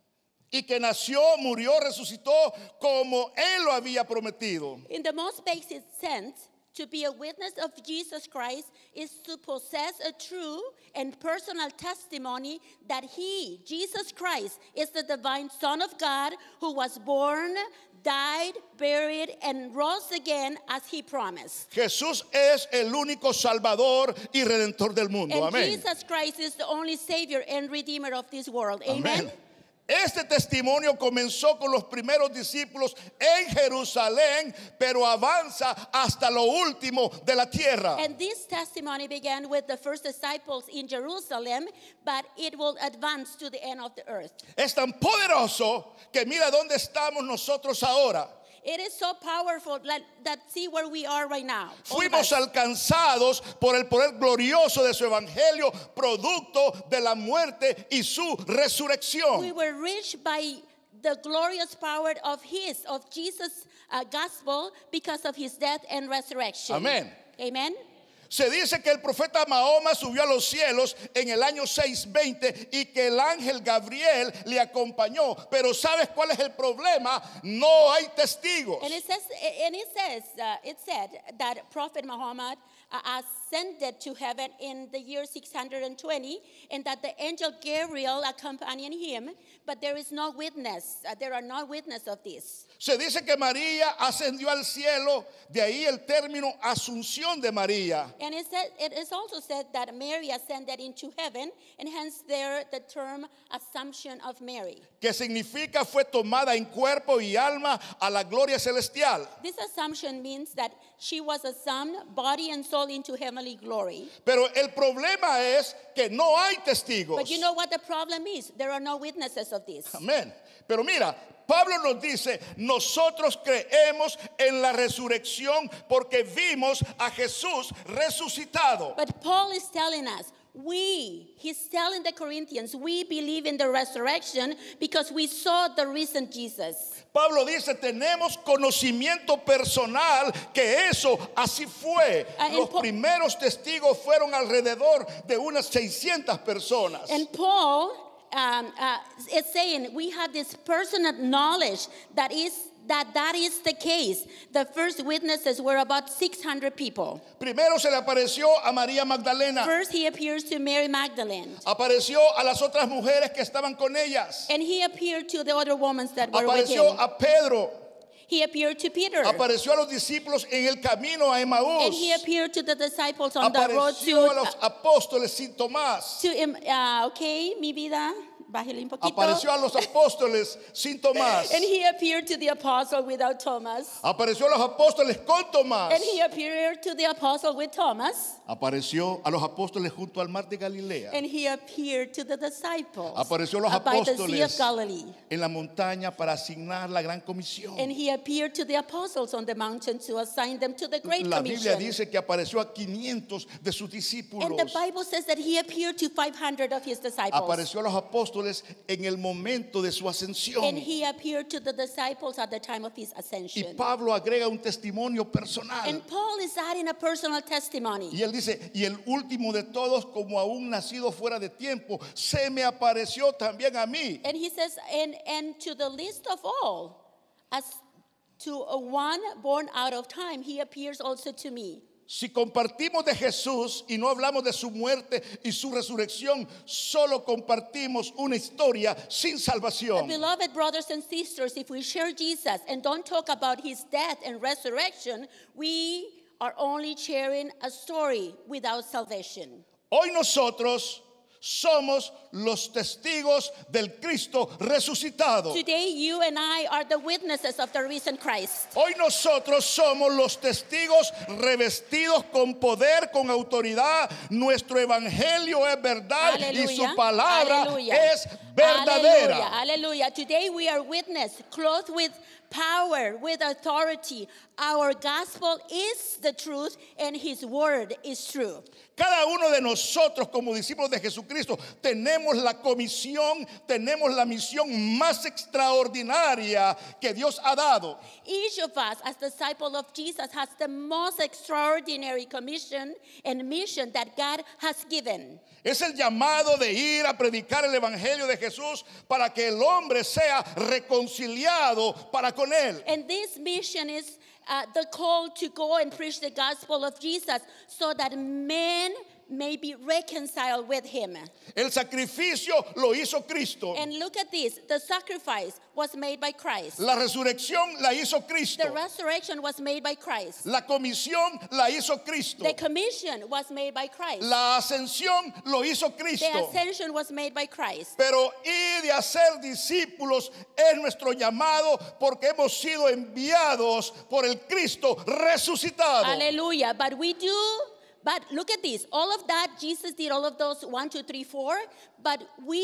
y que nació, murió, resucitó como Él lo había prometido. In the most basic sense, to be a witness of Jesus Christ is to possess a true and personal testimony that He, Jesus Christ, is the divine Son of God who was born, died, buried, and rose again as He promised. Jesús es el único Salvador y Redentor del mundo. And Amén. Jesus Christ is the only Savior and Redeemer of this world. Amen. Amén. Este testimonio comenzó con los primeros discípulos en Jerusalén, pero avanza hasta lo último de la tierra. And this testimony began with the first disciples in Jerusalem, but it will advance to the end of the earth. Es tan poderoso que mira dónde estamos nosotros ahora. It is so powerful that see where we are right now. Fuimos alcanzados por el poder glorioso de su evangelio, producto de la muerte y su resurrección. We were reached by the glorious power of Jesus' gospel because of His death and resurrection. Amén. Amen. Se dice que el profeta Mahoma subió a los cielos en el año 620 y que el ángel Gabriel le acompañó. Pero ¿sabes cuál es el problema? No hay testigos. And it said that Prophet Muhammad ascended to heaven in the year 620, and that the angel Gabriel accompanied him, but there is no witness. There are no witness of this. Se dice que María ascendió al cielo, de ahí el término Asunción de María. And it is also said that Mary ascended into heaven, and hence there the term Assumption of Mary. Que significa fue tomada en cuerpo y alma a la gloria celestial. This assumption means that she was assumed, body and soul, into heavenly glory. Pero el problema es que no hay testigos. But you know what the problem is? There are no witnesses of this. Amén. Pero mira, Pablo nos dice, nosotros creemos en la resurrección porque vimos a Jesús resucitado. But Paul is telling us, he's telling the Corinthians, we believe in the resurrection because we saw the risen Jesus. Pablo dice, tenemos conocimiento personal que eso así fue. Los primeros testigos fueron alrededor de unas 600 personas. And Paul is saying we have this personal knowledge that is the case. The first witnesses were about 600 people. Primero se le apareció a María Magdalena. First he appears to Mary Magdalene. Apareció a las otras mujeres que estaban con ellas. And he appeared to the other women that were with him. Apareció a Pedro. He appeared to Peter. Apareció a los discípulos en el camino a And Emaús. he appeared to the disciples on the road Apareció a los apóstoles sin Tomás. okay, mi vida, bájale un poquito. Apareció a los apóstoles sin Tomás. And he appeared to the apostle without Thomas. Apareció a los apóstoles con Tomás. And he appeared to the apostle with Thomas. Apareció a los apóstoles junto al mar de Galilea. And he appeared to the disciples Apareció a los by the Sea of apóstoles Galilee. en la montaña para asignar la gran comisión. And he appeared to the apostles on the mountain to assign them to the Great La Biblia Commission. dice que apareció a 500 de sus discípulos. And the Bible says that he appeared to 500 of his disciples. Apareció a los apóstoles en el momento de su ascensión. And he appeared to the disciples at the time of his Y ascension. Pablo agrega un testimonio personal. And Paul is adding a personal testimony. Y él dice, y el último de todos, como aún nacido fuera de tiempo, se me apareció también a mí. And he says, and to the least of all, as to a one born out of time, he appears also to me. Si compartimos de Jesús y no hablamos de su muerte y su resurrección, solo compartimos una historia sin salvación. Beloved brothers and sisters, if we share Jesus and don't talk about his death and resurrection, we are only sharing a story without salvation. Hoy nosotros somos los testigos del Cristo resucitado. Today, you and I are the witnesses of the risen Christ. Hoy nosotros somos los testigos revestidos con poder, con autoridad. Nuestro evangelio es verdad y su palabra es verdadera. Hallelujah. Today we are witness, clothed with power, with authority. Our gospel is the truth and his word is true. Cada uno de nosotros como discípulos de Jesucristo tenemos la comisión, tenemos la misión más extraordinaria que Dios ha dado. Each of us as disciple of Jesus has the most extraordinary commission and mission that God has given. Es el llamado de ir a predicar el evangelio de Jesús para que el hombre sea reconciliado para con él. And this mission is the call to go and preach the gospel of Jesus so that men may be reconciled with him. El sacrificio lo hizo Cristo. And look at this, the sacrifice was made by Christ. La resurrección la hizo Cristo. The resurrection was made by Christ. La comisión la hizo Cristo. The commission was made by Christ. La ascensión lo hizo Cristo. The ascension was made by Christ. Pero ir de hacer discípulos es nuestro llamado porque hemos sido enviados por el Cristo resucitado. Hallelujah. But look at this. All of that, Jesus did all of those 1, 2, 3, 4. But we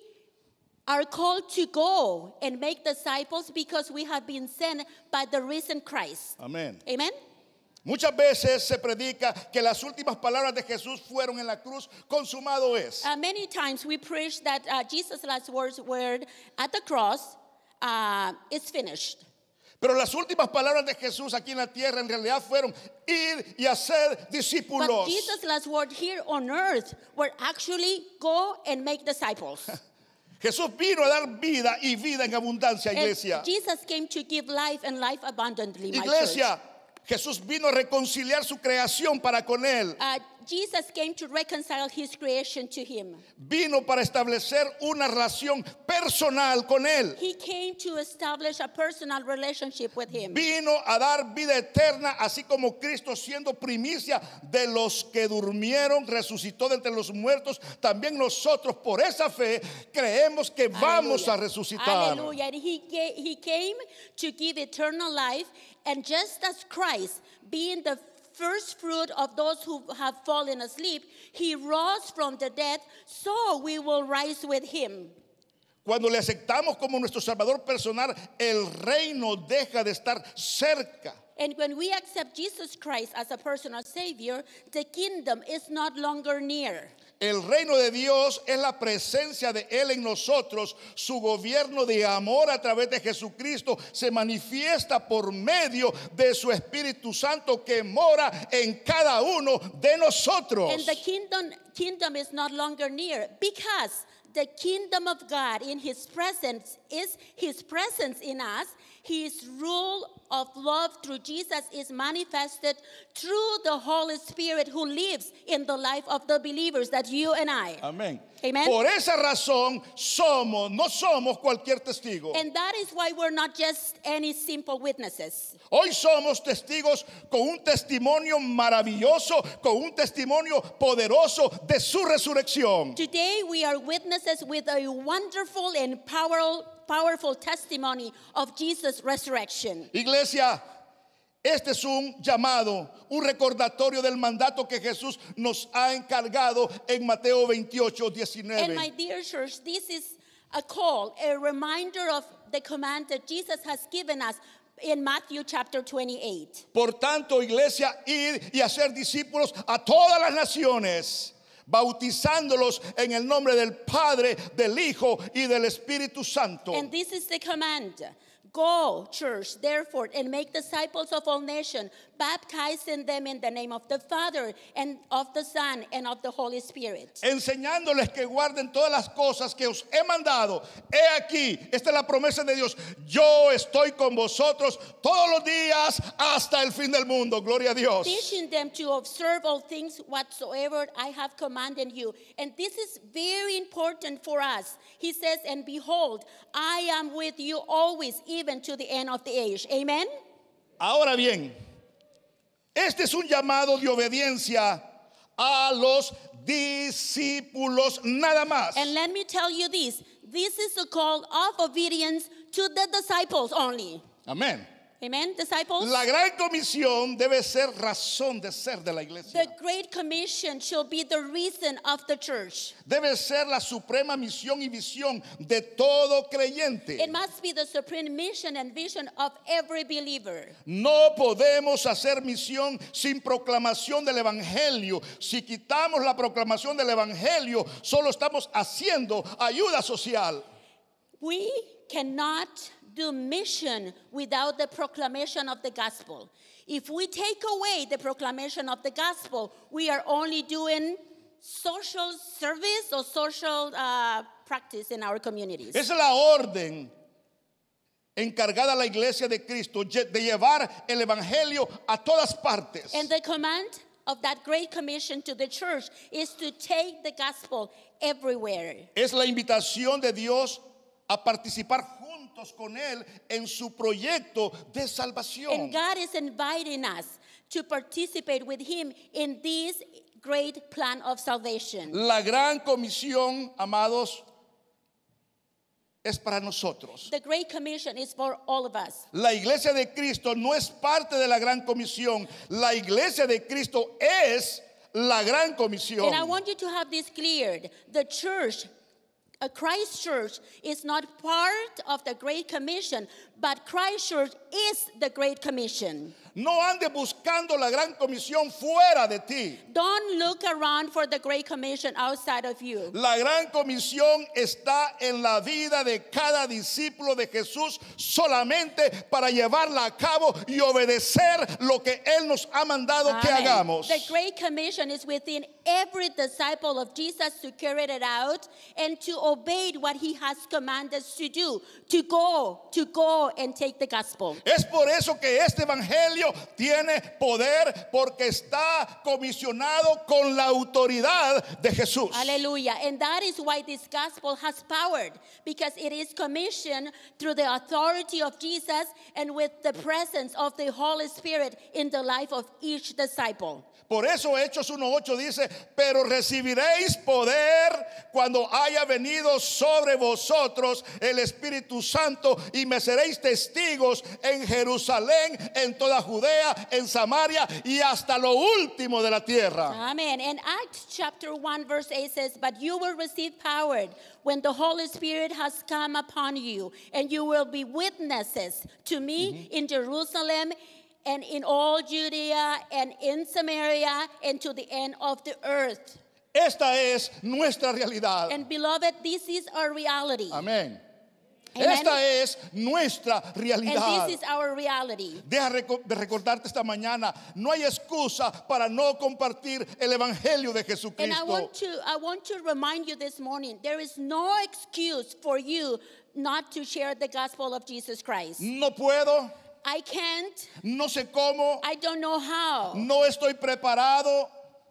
are called to go and make disciples because we have been sent by the risen Christ. Amén. Amen. Muchas veces se predica que las últimas palabras de Jesús fueron en la cruz, consumado es. Many times we preach that Jesus' last words were at the cross, it's finished. Pero las últimas palabras de Jesús aquí en la tierra en realidad fueron ir y hacer discípulos. But Jesus' last word here on earth were actually go and make disciples. Jesús vino a dar vida y vida en abundancia, iglesia. And Jesus came to give life and life abundantly, my Iglesia, church. Jesús vino a reconciliar su creación para con él. Jesus came to reconcile his creation to him. Vino para establecer una relación personal con él. He came to establish a personal relationship with him. Vino a dar vida eterna, así como Cristo siendo primicia de los que durmieron, resucitó de entre los muertos. También nosotros por esa fe creemos que vamos a resucitar. Hallelujah. And he came to give eternal life. And just as Christ, being the first fruit of those who have fallen asleep, he rose from the dead, so we will rise with him. Cuando le aceptamos como nuestro Salvador personal, el reino deja de estar cerca. And when we accept Jesus Christ as a personal Savior, the kingdom is not longer near. El reino de Dios es la presencia de Él en nosotros. Su gobierno de amor a través de Jesucristo se manifiesta por medio de su Espíritu Santo que mora en cada uno de nosotros. And the kingdom is not longer near because the kingdom of God in his presence is his presence in us. His rule of love through Jesus is manifested through the Holy Spirit who lives in the life of the believers, that you and I. Amén. Amen. Por esa razón no somos cualquier testigo. And that is why we're not just any simple witnesses. Hoy somos testigos con un testimonio maravilloso, con un testimonio poderoso de su resurrección. Today we are witnesses with a wonderful and powerful testimony of Jesus' resurrection. Iglesia, este es un llamado, un recordatorio del mandato que Jesús nos ha encargado en Mateo 28:19. And my dear church, this is a call, a reminder of the command that Jesus has given us in Matthew chapter 28. Por tanto, iglesia, ir y hacer discípulos a todas las naciones, bautizándolos en el nombre del Padre, del Hijo y del Espíritu Santo. And this is the command. Go, church, therefore, and make disciples of all nations, baptizing them in the name of the Father and of the Son and of the Holy Spirit. Enseñándoles que guarden todas las cosas que os he mandado. He aquí, esta es la promesa de Dios. Yo estoy con vosotros todos los días hasta el fin del mundo. Gloria a Dios. Teaching them to observe all things whatsoever I have commanded you. And this is very important for us. He says, and behold, I am with you always, even to the end of the age. Amen. Ahora bien, este es un llamado de obediencia a los discípulos nada más. And let me tell you this. This is a call of obedience to the disciples only. Amén. Amen, disciples? La gran comisión debe ser razón de ser de la iglesia. The Great Commission shall be the reason of the church. Debe ser la suprema misión y visión de todo creyente. It must be the supreme mission and vision of every believer. No podemos hacer misión sin proclamación del evangelio. Si quitamos la proclamación del evangelio, solo estamos haciendo ayuda social. We cannot do mission without the proclamation of the gospel. If we take away the proclamation of the gospel, we are only doing social service or social practice in our communities. Esa es la orden encargada a la iglesia de Cristo de llevar el evangelio a todas partes. And the command of that great commission to the church is to take the gospel everywhere. Es la invitación de Dios a participar juntos con él en su proyecto de salvación. And God is inviting us to participate with him in this great plan of salvation. La gran comisión, amados, es para nosotros. The Great Commission is for all of us. La iglesia de Cristo no es parte de la gran comisión. La iglesia de Cristo es la gran comisión. And I want you to have this cleared. The church, a Christ Church, is not part of the Great Commission, but Christ Church is the Great Commission. No andes buscando la gran comisión fuera de ti. Don't look around for the Great Commission outside of you. La gran comisión está en la vida de cada discípulo de Jesús solamente para llevarla a cabo y obedecer lo que Él nos ha mandado que Amen. hagamos. The Great Commission is within every disciple of Jesus to carry it out and to obey what he has commanded us to do, to go and take the gospel. Es por eso que este evangelio tiene poder, porque está comisionado con la autoridad de Jesús. Hallelujah. And that is why this gospel has power, because it is commissioned through the authority of Jesus and with the presence of the Holy Spirit in the life of each disciple. Por eso Hechos 1:8 dice, pero recibiréis poder cuando haya venido sobre vosotros el Espíritu Santo y me seréis testigos en Jerusalén, en toda Judea, en Samaria y hasta lo último de la tierra. Amen. And Acts chapter 1 verse 8 says, but you will receive power when the Holy Spirit has come upon you, and you will be witnesses to me in Jerusalem and in all Judea and in Samaria and to the end of the earth. Esta es nuestra realidad. And beloved, this is our reality. Amén. Amen. Esta es nuestra realidad. And this is our reality. Deja de recordarte esta mañana, no hay excusa para no compartir el evangelio de And Jesucristo. I want to remind you this morning, there is no excuse for you not to share the gospel of Jesus Christ. No puedo, I can't. no sé cómo, I don't know how. no estoy preparado.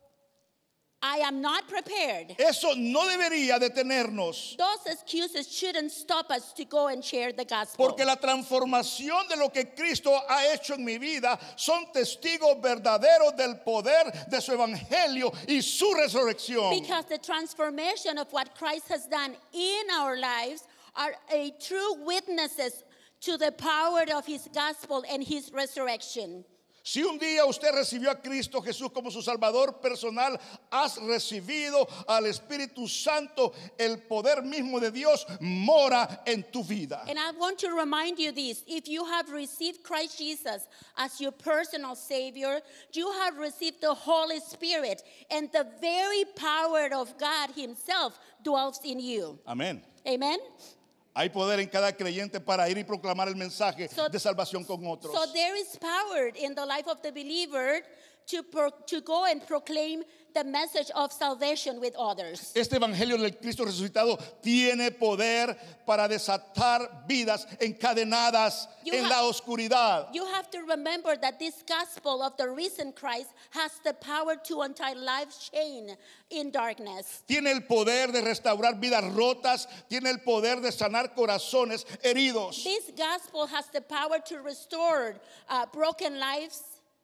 I am not prepared. Eso no debería detenernos, Those excuses shouldn't stop us to go and share the gospel. porque la transformación de lo que Cristo ha hecho en mi vida son testigos verdaderos del poder de su evangelio y su resurrección. Because the transformation of what Christ has done in our lives are a true witnesses to the power of his gospel and his resurrection. Si un día usted recibió a Cristo Jesús como su Salvador personal, has recibido al Espíritu Santo, el poder mismo de Dios mora en tu vida. And I want to remind you this, if you have received Christ Jesus as your personal Savior, you have received the Holy Spirit, and the very power of God himself dwells in you. Amén. Amen? Hay poder en cada creyente para ir y proclamar el mensaje de salvación con otros. So there is power in the life of the believer to go and proclaim the message of salvation with others. Este evangelio del Cristo resucitado tiene poder para desatar vidas encadenadas en la oscuridad. You have to remember that this gospel of the risen Christ has the power to untie life's chain in darkness. Tiene el poder de restaurar vidas rotas, tiene el poder de sanar corazones heridos. This gospel has the power to restore broken lives.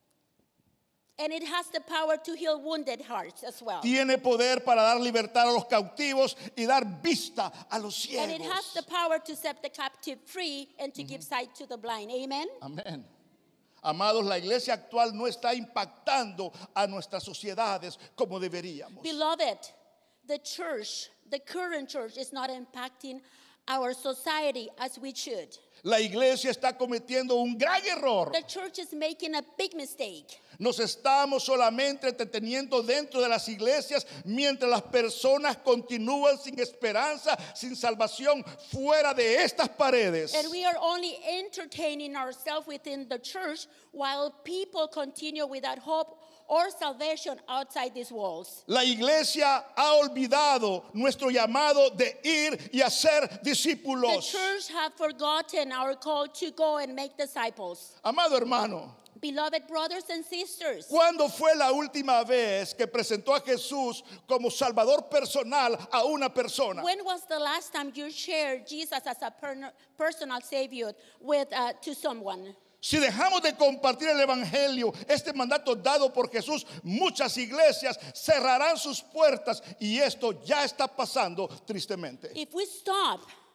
And it has the power to heal wounded hearts as well. Tiene poder para dar libertad a los cautivos y dar vista a los ciegos. And it has the power to set the captive free and to give sight to the blind. Amen? Amén. Amados, la iglesia actual no está impactando a nuestras sociedades como deberíamos. Beloved, the church, the current church is not impacting our society as we should. La iglesia está cometiendo un gran error. The church is making a big mistake. Nos estamos solamente entreteniendo dentro de las iglesias mientras las personas continúan sin esperanza, sin salvación fuera de estas paredes. And we are only entertaining ourselves within the church while people continue without hope or salvation outside these walls. La iglesia ha olvidado nuestro llamado de ir y hacer discípulos. The church have forgotten our call to go and make disciples. Amado hermano, Beloved brothers and sisters, ¿cuándo fue la última vez que presentó a Jesús como Salvador personal a una persona? when was the last time you shared Jesus as a personal Savior with to someone? Si dejamos de compartir el evangelio, este mandato dado por Jesús, muchas iglesias cerrarán sus puertas y esto ya está pasando tristemente. If we stop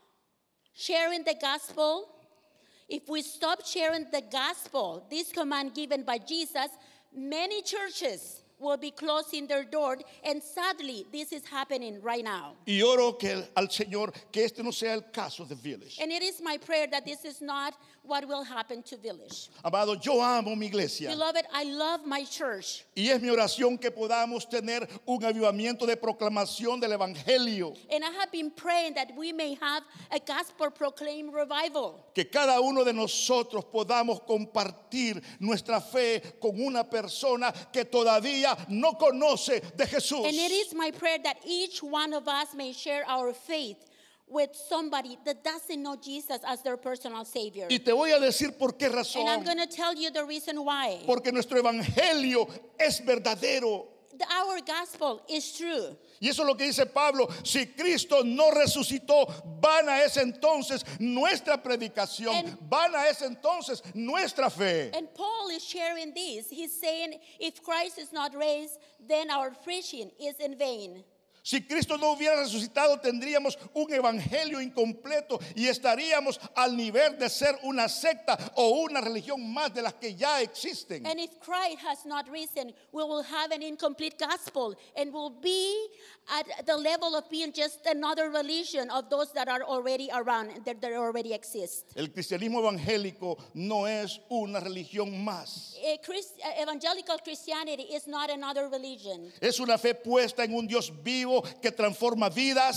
sharing the gospel, if we stop sharing the gospel, this command given by Jesus, many churches will be closing their door, and sadly, this is happening right now. Y oro al Señor que este no sea el caso de Village. And it is my prayer that this is not what will happen to Village. Amado, yo amo mi iglesia. Beloved, I love my church. Y es mi oración que podamos tener un avivamiento de proclamación del evangelio. And I have been praying that we may have a gospel proclaim revival. Que cada uno de nosotros podamos compartir nuestra fe con una persona que todavía no conoce de Jesús. And it is my prayer that each one of us may share our faith with somebody that doesn't know Jesus as their personal Savior. Y te voy a decir por qué And I'm razón. going to tell you the reason why. Porque nuestro evangelio es verdadero. Our gospel is true. Y eso es lo que dice Pablo. Si Cristo no resucitó, vana es entonces nuestra predicación, vana es entonces nuestra fe. And Paul is sharing this. He's saying, if Christ is not raised, then our preaching is in vain. Si Cristo no hubiera resucitado, tendríamos un evangelio incompleto y estaríamos al nivel de ser una secta o una religión más de las que ya existen. And if Christ has not risen, we will have an incomplete gospel and will be at the level of being just another religion of those that are already around, that already exist. El cristianismo evangélico no es una religión más. Evangelical Christianity is not another religion. Es una fe puesta en un Dios vivo que transforma vidas.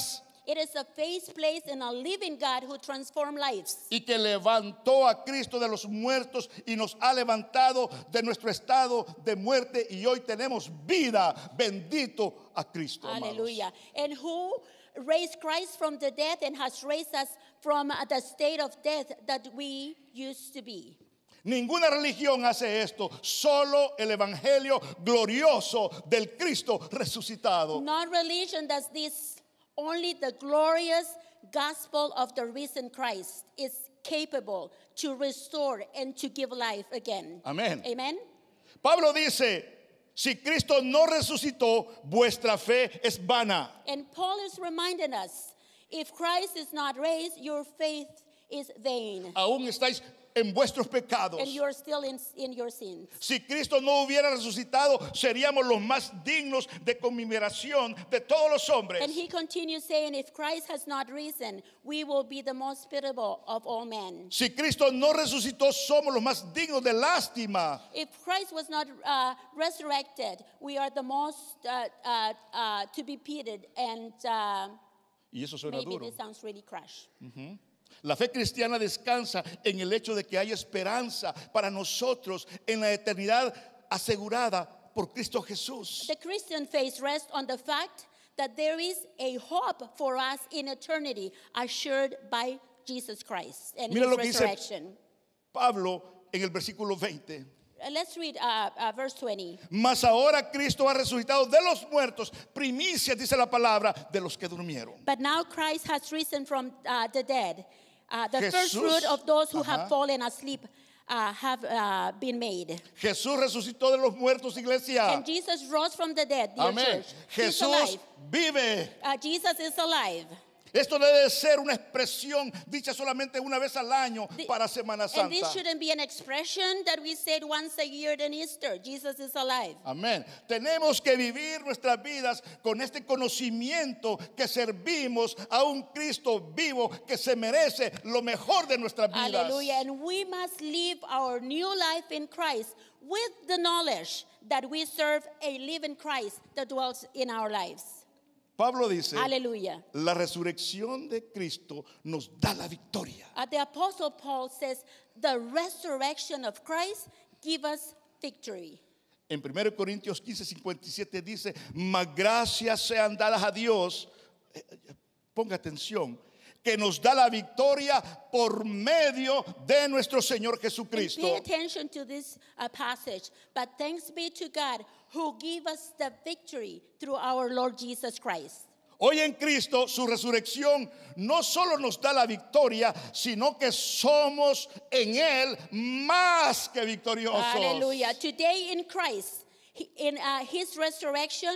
It is a faith placed in a living God who transforms lives. Y que levantó a Cristo de los muertos y nos ha levantado de nuestro estado de muerte y hoy tenemos vida. Bendito a Cristo, amados. Hallelujah. And who raised Christ from the dead and has raised us from the state of death that we used to be. Ninguna religión hace esto, solo el evangelio glorioso del Cristo resucitado. No religion does this. Only the glorious gospel of the risen Christ is capable to restore and to give life again. Amén. Amen. Pablo dice, si Cristo no resucitó, vuestra fe es vana. And Paul is reminding us, if Christ is not raised, your faith is vain. Aún estáis en vuestros pecados. And you're still in your sins. Si Cristo no hubiera resucitado, seríamos los más dignos de conmemoración de todos los hombres. And he continues saying, if Christ has not risen, we will be the most pitiable of all men. Si Cristo no resucitó, somos los más dignos de lástima. If Christ was not resurrected, we are the most to be pitied. And Y eso suena maybe duro. this sounds really crush. La fe cristiana descansa en el hecho de que hay esperanza para nosotros en la eternidad asegurada por Cristo Jesús. The Christian faith rests on the fact that there is a hope for us in eternity assured by Jesus Christ and Mira his lo que dice resurrection. Pablo en el versículo 20. Let's read verse 20. Mas ahora Cristo ha resucitado de los muertos, primicias, dice la palabra, de los que durmieron. But now Christ has risen from the dead. The first Jesús, fruit of those who ajá, have fallen asleep have been made. Jesús resucitó de los muertos, iglesia. And Jesus rose from the dead, dear Amén. church. He's Jesús alive. vive. Jesus is alive. Esto debe ser una expresión dicha solamente una vez al año para Semana And Santa. this shouldn't be an expression that we said once a year in Easter. Jesus is alive. Amén. Tenemos que vivir nuestras vidas con este conocimiento que servimos a un Cristo vivo que se merece lo mejor de nuestras vidas. Hallelujah. And we must live our new life in Christ with the knowledge that we serve a living Christ that dwells in our lives. Pablo dice, Hallelujah. la resurrección de Cristo nos da la victoria. The Apostle Paul says, the resurrection of Christ give us victory. En 1 Corintios 15:57 dice, mas gracias sean dadas a Dios, ponga atención, que nos da la victoria por medio de nuestro Señor And Jesucristo. pay attention to this passage. But thanks be to God who gave us the victory through our Lord Jesus Christ. Hoy en Cristo, su resurrección no solo nos da la victoria, sino que somos en Él más que victoriosos. Hallelujah. Today in Christ, in his resurrection,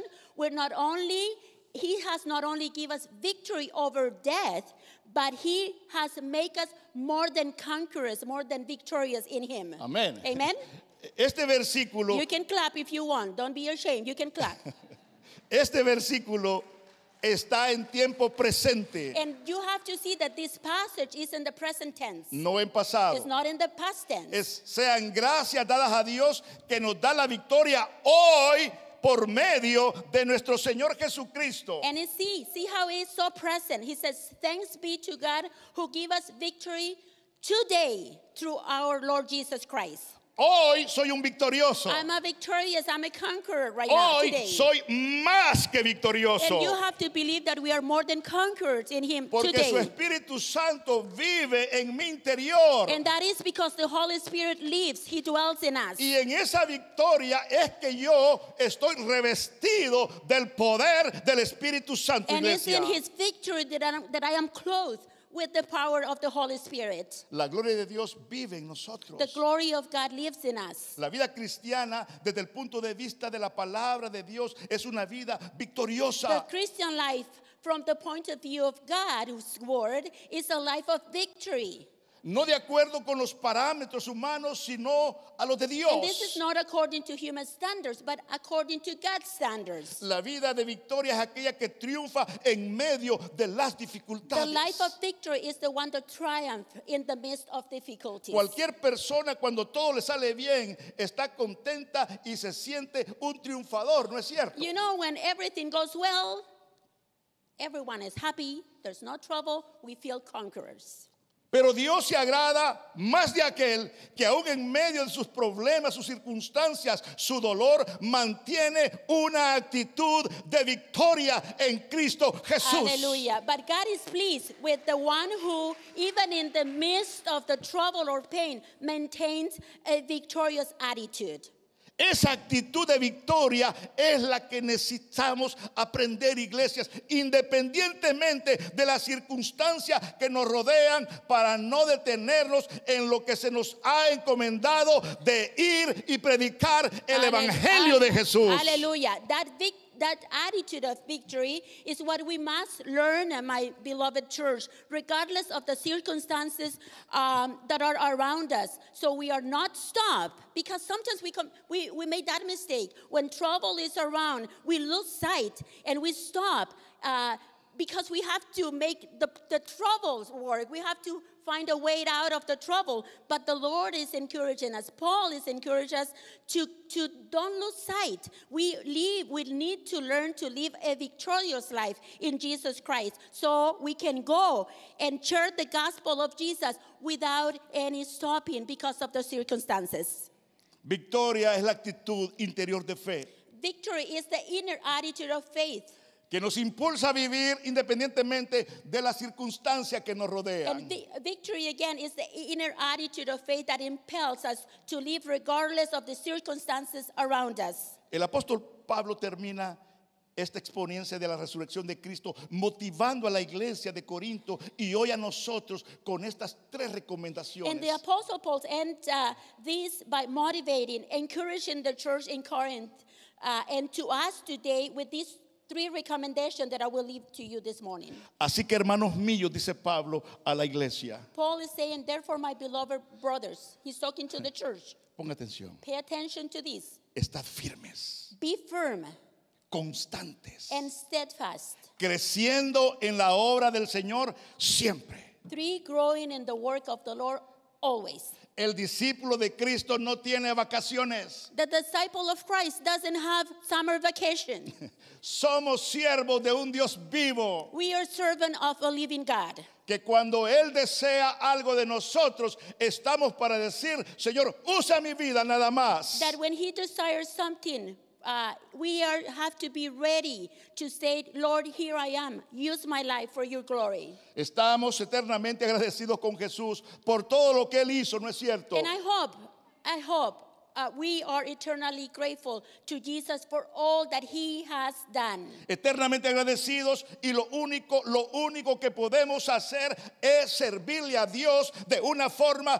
he has not only given us victory over death, but he has made us more than conquerors, more than victorious in him. Amén. Amen. Este versículo, You can clap if you want. Don't be ashamed. You can clap. este versículo está en tiempo presente, And you have to see that this passage is in the present tense. no en pasado. It's not in the past tense. Sean gracias dadas a Dios que nos da la victoria hoy por medio de nuestro Señor Jesucristo. And you see how he is so present. He says, thanks be to God who gave us victory today through our Lord Jesus Christ. Hoy soy un victorioso. I'm a conqueror right now Hoy today. soy más que victorioso. And you have to believe that we are more than conquerors in him Porque today. su Espíritu Santo vive en mi interior. And that is because the Holy Spirit lives. He dwells in us. Y en esa victoria es que yo estoy revestido del poder del Espíritu Santo, And it's iglesia. in his victory that I am clothed with the power of the Holy Spirit. La gloria de Dios vive en nosotros. The glory of God lives in us. La vida cristiana, desde el punto de vista de la palabra de Dios, es una vida The victoriosa. Christian life, from the point of view of God's word, is a life of victory. No de acuerdo con los parámetros humanos, sino a los de Dios. And this is not according to human standards, but according to God's standards. La vida de victoria es aquella que triunfa en medio de las The dificultades. life of victory is the one that triumphs in the midst of difficulties. Cualquier persona cuando todo le sale bien está contenta y se siente un triunfador, ¿no es cierto? You know, when everything goes well, everyone is happy, there's no trouble, we feel conquerors. Pero Dios se agrada más de aquel que aún en medio de sus problemas, sus circunstancias, su dolor, mantiene una actitud de victoria en Cristo Jesús. Hallelujah. But God is pleased with the one who, even in the midst of the trouble or pain, maintains a victorious attitude. Esa actitud de victoria es la que necesitamos aprender, iglesias, independientemente de las circunstancias que nos rodean, para no detenernos en lo que se nos ha encomendado de ir y predicar el evangelio de Jesús. Hallelujah. That attitude of victory is what we must learn, my beloved church, regardless of the circumstances that are around us. So we are not stopped, because sometimes we make that mistake. When trouble is around, we lose sight and we stop because we have to make the troubles work. We have to find a way out of the trouble. But the Lord is encouraging us. Paul is encouraging us to don't lose sight. We need to learn to live a victorious life in Jesus Christ, so we can go and share the gospel of Jesus without any stopping because of the circumstances. Victoria es la actitud interior de fe Victory is the inner attitude of faith. que nos impulsa a vivir independientemente de las circunstancias que nos rodean. And victory, again, is the inner attitude of faith that impels us to live regardless of the circumstances around us. El apóstol Pablo termina esta experiencia de la resurrección de Cristo motivando a la iglesia de Corinto y hoy a nosotros con estas tres recomendaciones. And the Apostle Paul ends this by motivating, encouraging the church in Corinth, and to us today with these three recommendations that I will leave to you this morning. Así que hermanos míos, dice Pablo a la iglesia. Paul is saying, therefore, my beloved brothers, he's talking to the church. Ponga atención. Pay attention to this. Estad firmes, Be firm constantes, and steadfast. creciendo en la obra del Señor siempre. 3, growing in the work of the Lord always. El discípulo de Cristo no tiene vacaciones. The disciple of Christ doesn't have summer vacation. Somos siervos de un Dios vivo, We are servants of a living God. que cuando Él desea algo de nosotros, estamos para decir, Señor, usa mi vida nada más. That when he desires something, we have to be ready to say, Lord, here I am. Use my life for your glory. Estamos eternamente agradecidos con Jesús por todo lo que Él hizo, ¿no es cierto? And I hope we are eternally grateful to Jesus for all that he has done. Eternamente agradecidos, y lo único que podemos hacer es servirle a Dios de una forma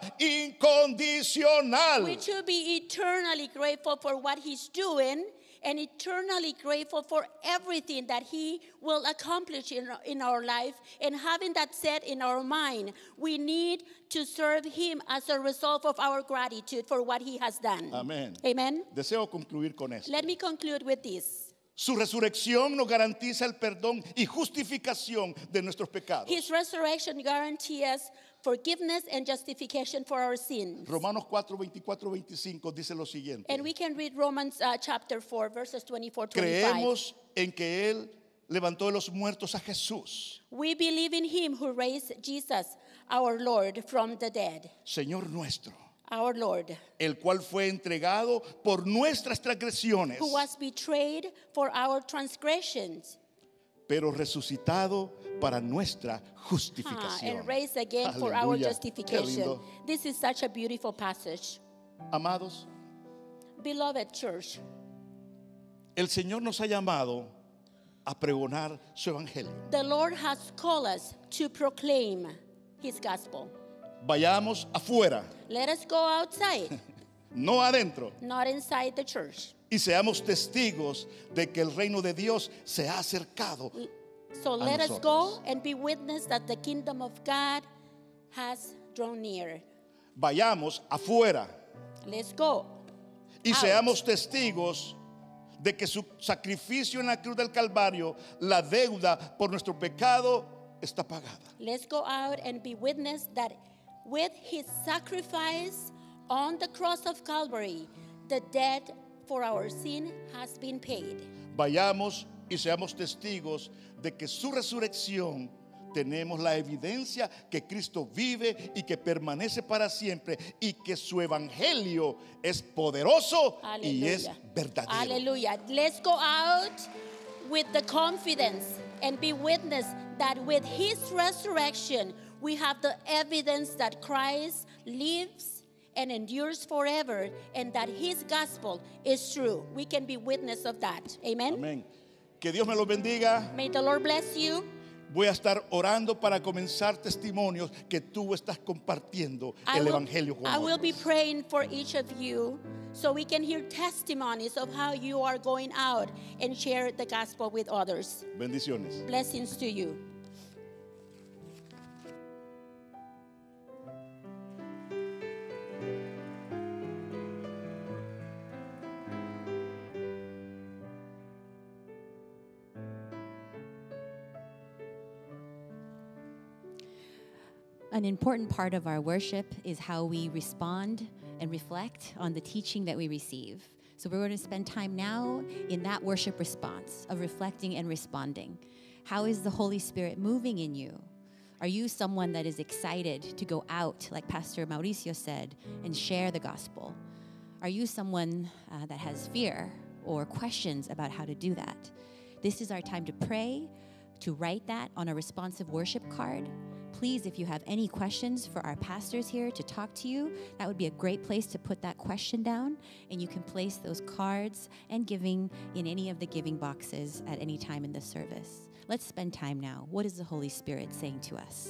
incondicional. We should be eternally grateful for what he's doing, and eternally grateful for everything that he will accomplish in our life. And having that set in our mind, we need to serve him as a result of our gratitude for what he has done. Amén. Amen. Deseo concluir con esto. Let me conclude with this. Su resurrección nos garantiza el perdón y justificación de nuestros pecados. His resurrection guarantees us forgiveness and justification for our sins. Romanos 4, 24, 25 dice lo siguiente. And we can read Romans chapter 4, verses 24, 25. Creemos en que Él levantó de los muertos a Jesús, We believe in him who raised Jesus, our Lord, from the dead. Señor nuestro, Our Lord, el cual fue entregado por nuestras transgresiones, who was betrayed for our transgressions, pero resucitado para nuestra justificación. and raised again for our Aleluya. Qué justification. lindo. This is such a beautiful passage. Amados, Beloved church, el Señor nos ha llamado a pregonar su evangelio. the Lord has called us to proclaim his gospel. Vayamos afuera, Let us go outside, no adentro, not inside the church. y seamos testigos de que el reino de Dios se ha acercado. So let us go nosotros. and be witness that the kingdom of God has drawn near. Vayamos afuera Let's go. y Out. seamos testigos de que su sacrificio en la cruz del Calvario, la deuda por nuestro pecado, está pagada. Let's go out and be witness that with his sacrifice on the cross of Calvary, the debt for our sin has been paid. Vayamos y seamos testigos de que su resurrección tenemos la evidencia que Cristo vive y que permanece para siempre y que su evangelio es poderoso y es verdadero. Hallelujah. Let's go out with the confidence and be witness that with his resurrection we have the evidence that Christ lives and endures forever and that his gospel is true. We can be witness of that. Amen. Amén. Que Dios me los bendiga. May the Lord bless you. Voy a estar orando para comenzar testimonios que tú estás compartiendo el evangelio con I will be otros. praying for each of you so we can hear testimonies of how you are going out and share the gospel with others. Bendiciones. Blessings to you. An important part of our worship is how we respond and reflect on the teaching that we receive. So we're going to spend time now in that worship response of reflecting and responding. How is the Holy Spirit moving in you? Are you someone that is excited to go out, like Pastor Mauricio said, and share the gospel? Are you someone that has fear or questions about how to do that? This is our time to pray, to write that on a responsive worship card. Please, if you have any questions for our pastors here to talk to you, that would be a great place to put that question down, and you can place those cards and giving in any of the giving boxes at any time in the service. Let's spend time now. What is the Holy Spirit saying to us?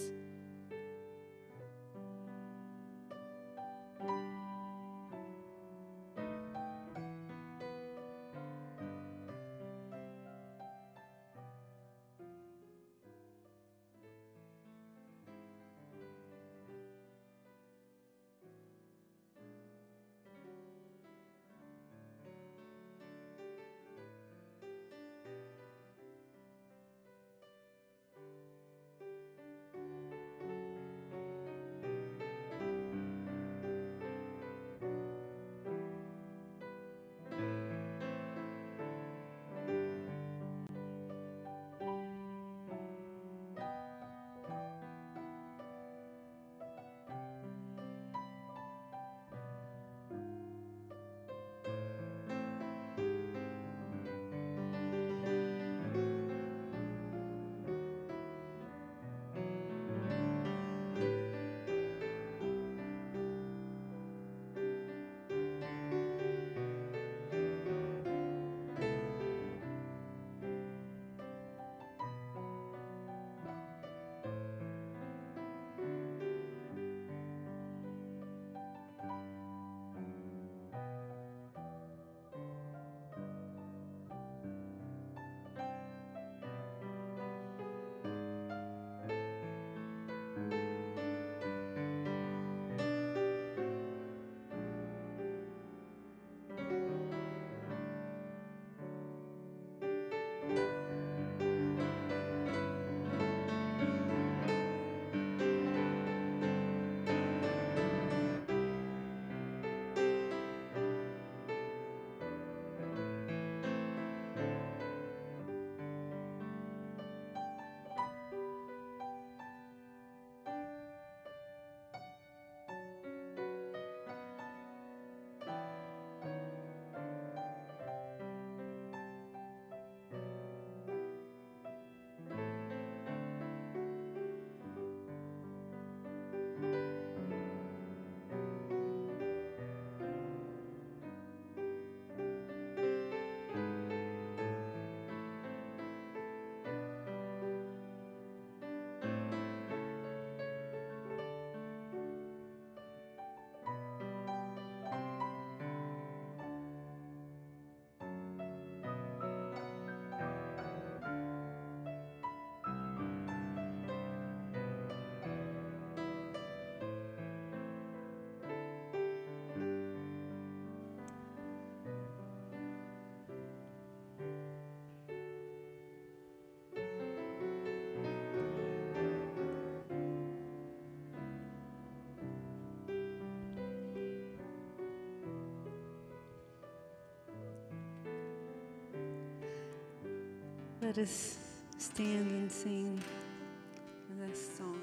Let us stand and sing this song.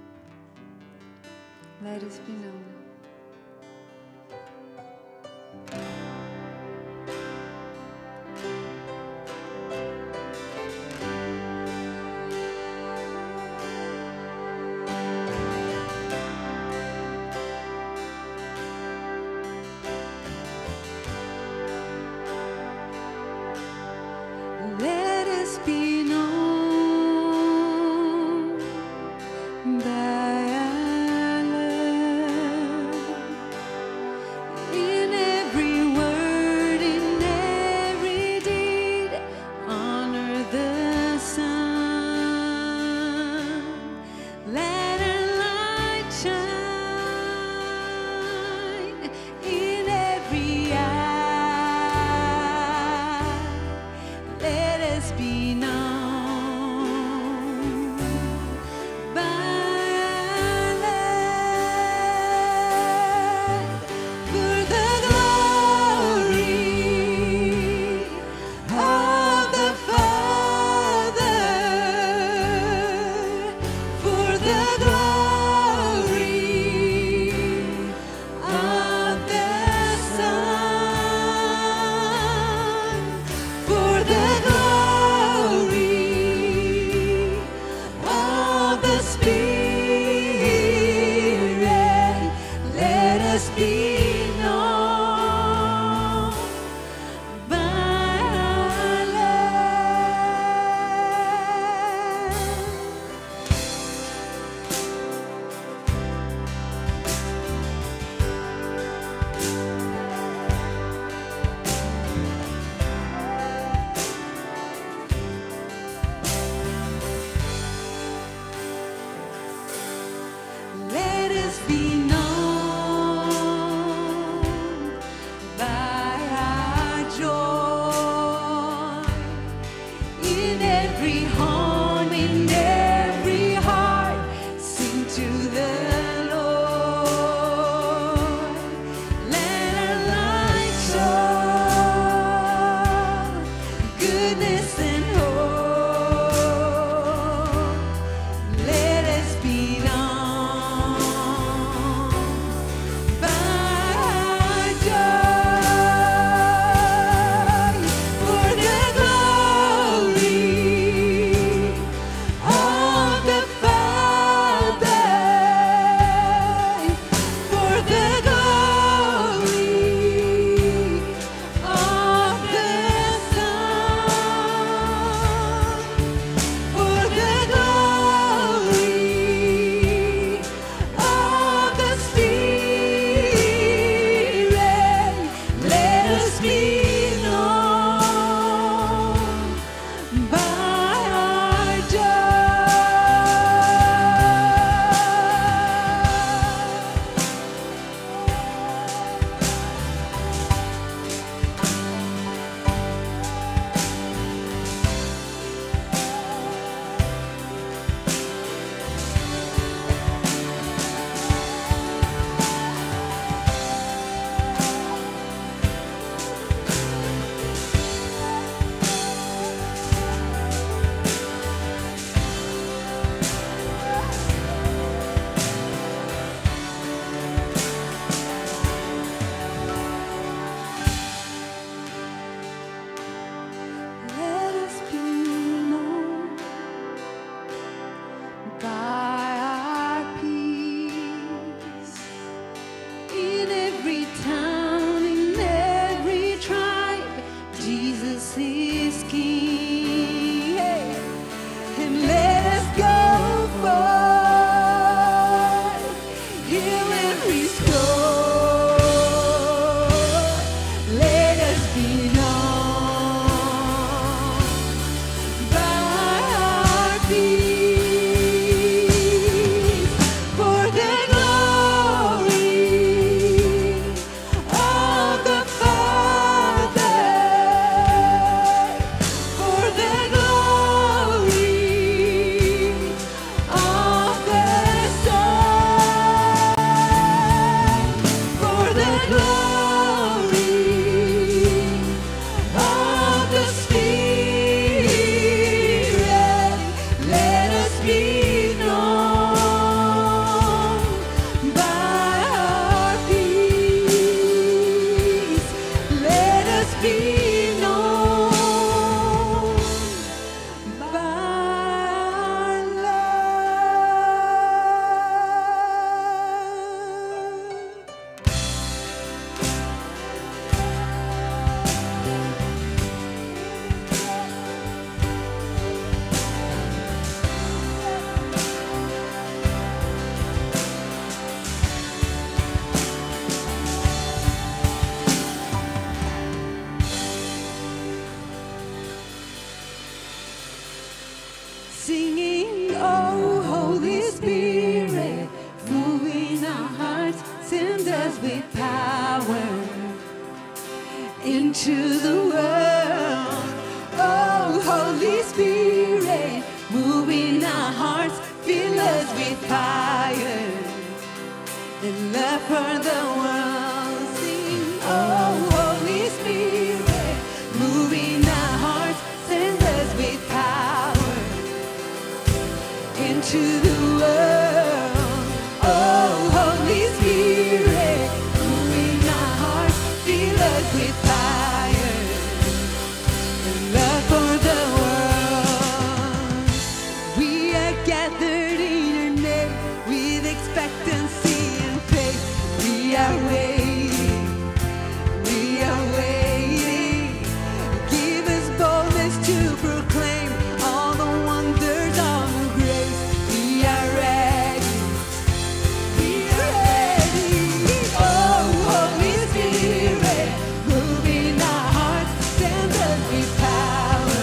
Let us be known. Let us be known by our love. into the world. Oh, Holy Spirit, move in our hearts, fill us with fire and love for the world. Sing, oh, Holy Spirit, move in our hearts, send us with power into the world. Oh, Holy Spirit, move in our hearts, fill us with fire and love for the world. We are gathered in your name with expectancy and faith. We are waiting, we are waiting. Give us boldness to proclaim all the wonders of your grace. We are ready, we are ready. Oh, Holy Spirit, move in our hearts, send us with power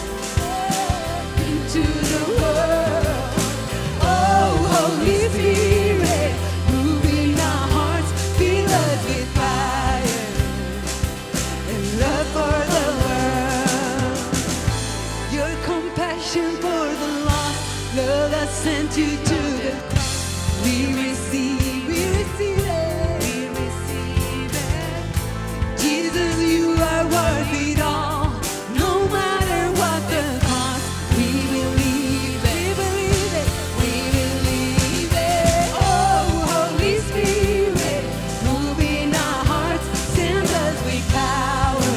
into the world. Oh, Holy Spirit, move in our hearts, fill us with fire and love for the world. Your compassion for the lost, love that sent you to the cross. We receive it, we receive it. Jesus, you are worth it all, no matter what the cost. We believe it, we believe it. Oh, Holy Spirit, move in our hearts, send us with power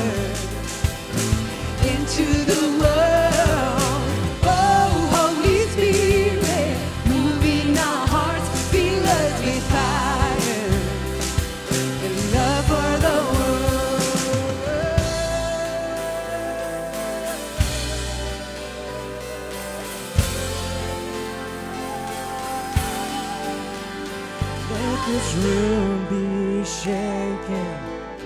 into the world. Oh, Holy Spirit, move in our hearts, fill us with fire and love for the world. Let this room be shaken.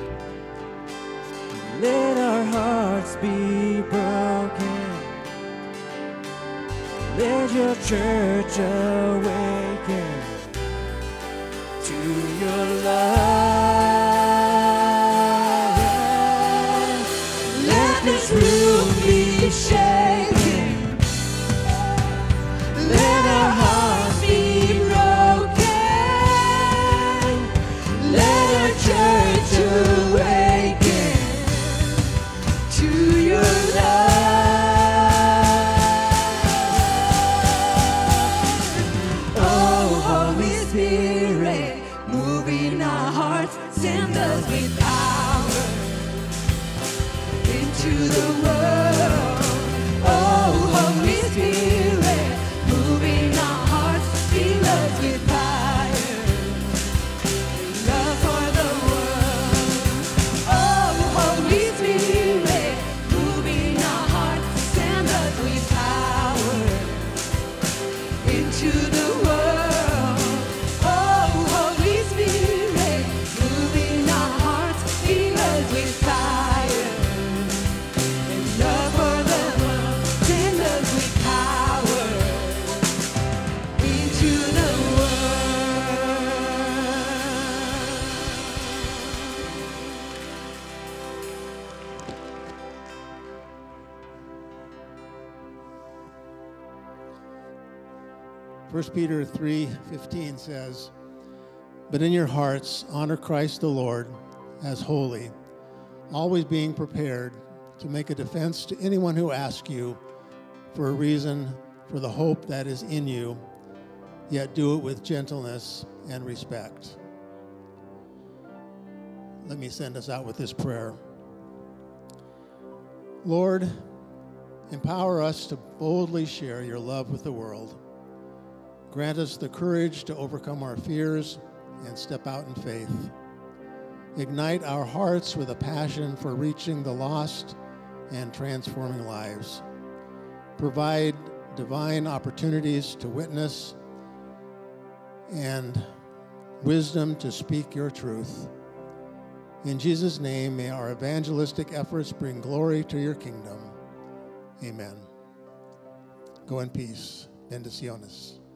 Let our hearts be broken. Let your church awaken to your love. Let this room be shaken. Let our hearts be broken. Let our church awaken to your love. Oh, Holy Spirit, move in our hearts, send us with power into the world. Oh, Holy Spirit, move in our hearts, fill us with fire, love for the world. Oh, Holy Spirit, move in our hearts, send us with power into the world. Oh, Holy Spirit, move in our hearts, fill us with fire and love for the world. Send us with power into the world. 1 Peter 3:15 says, "But in your hearts honor Christ the Lord as holy, always being prepared to make a defense to anyone who asks you for a reason for the hope that is in you, yet do it with gentleness and respect." Let me send us out with this prayer. Lord, empower us to boldly share your love with the world. Grant us the courage to overcome our fears and step out in faith. Ignite our hearts with a passion for reaching the lost and transforming lives. Provide divine opportunities to witness and wisdom to speak your truth. In Jesus' name, may our evangelistic efforts bring glory to your kingdom. Amen. Go in peace. Bendiciones.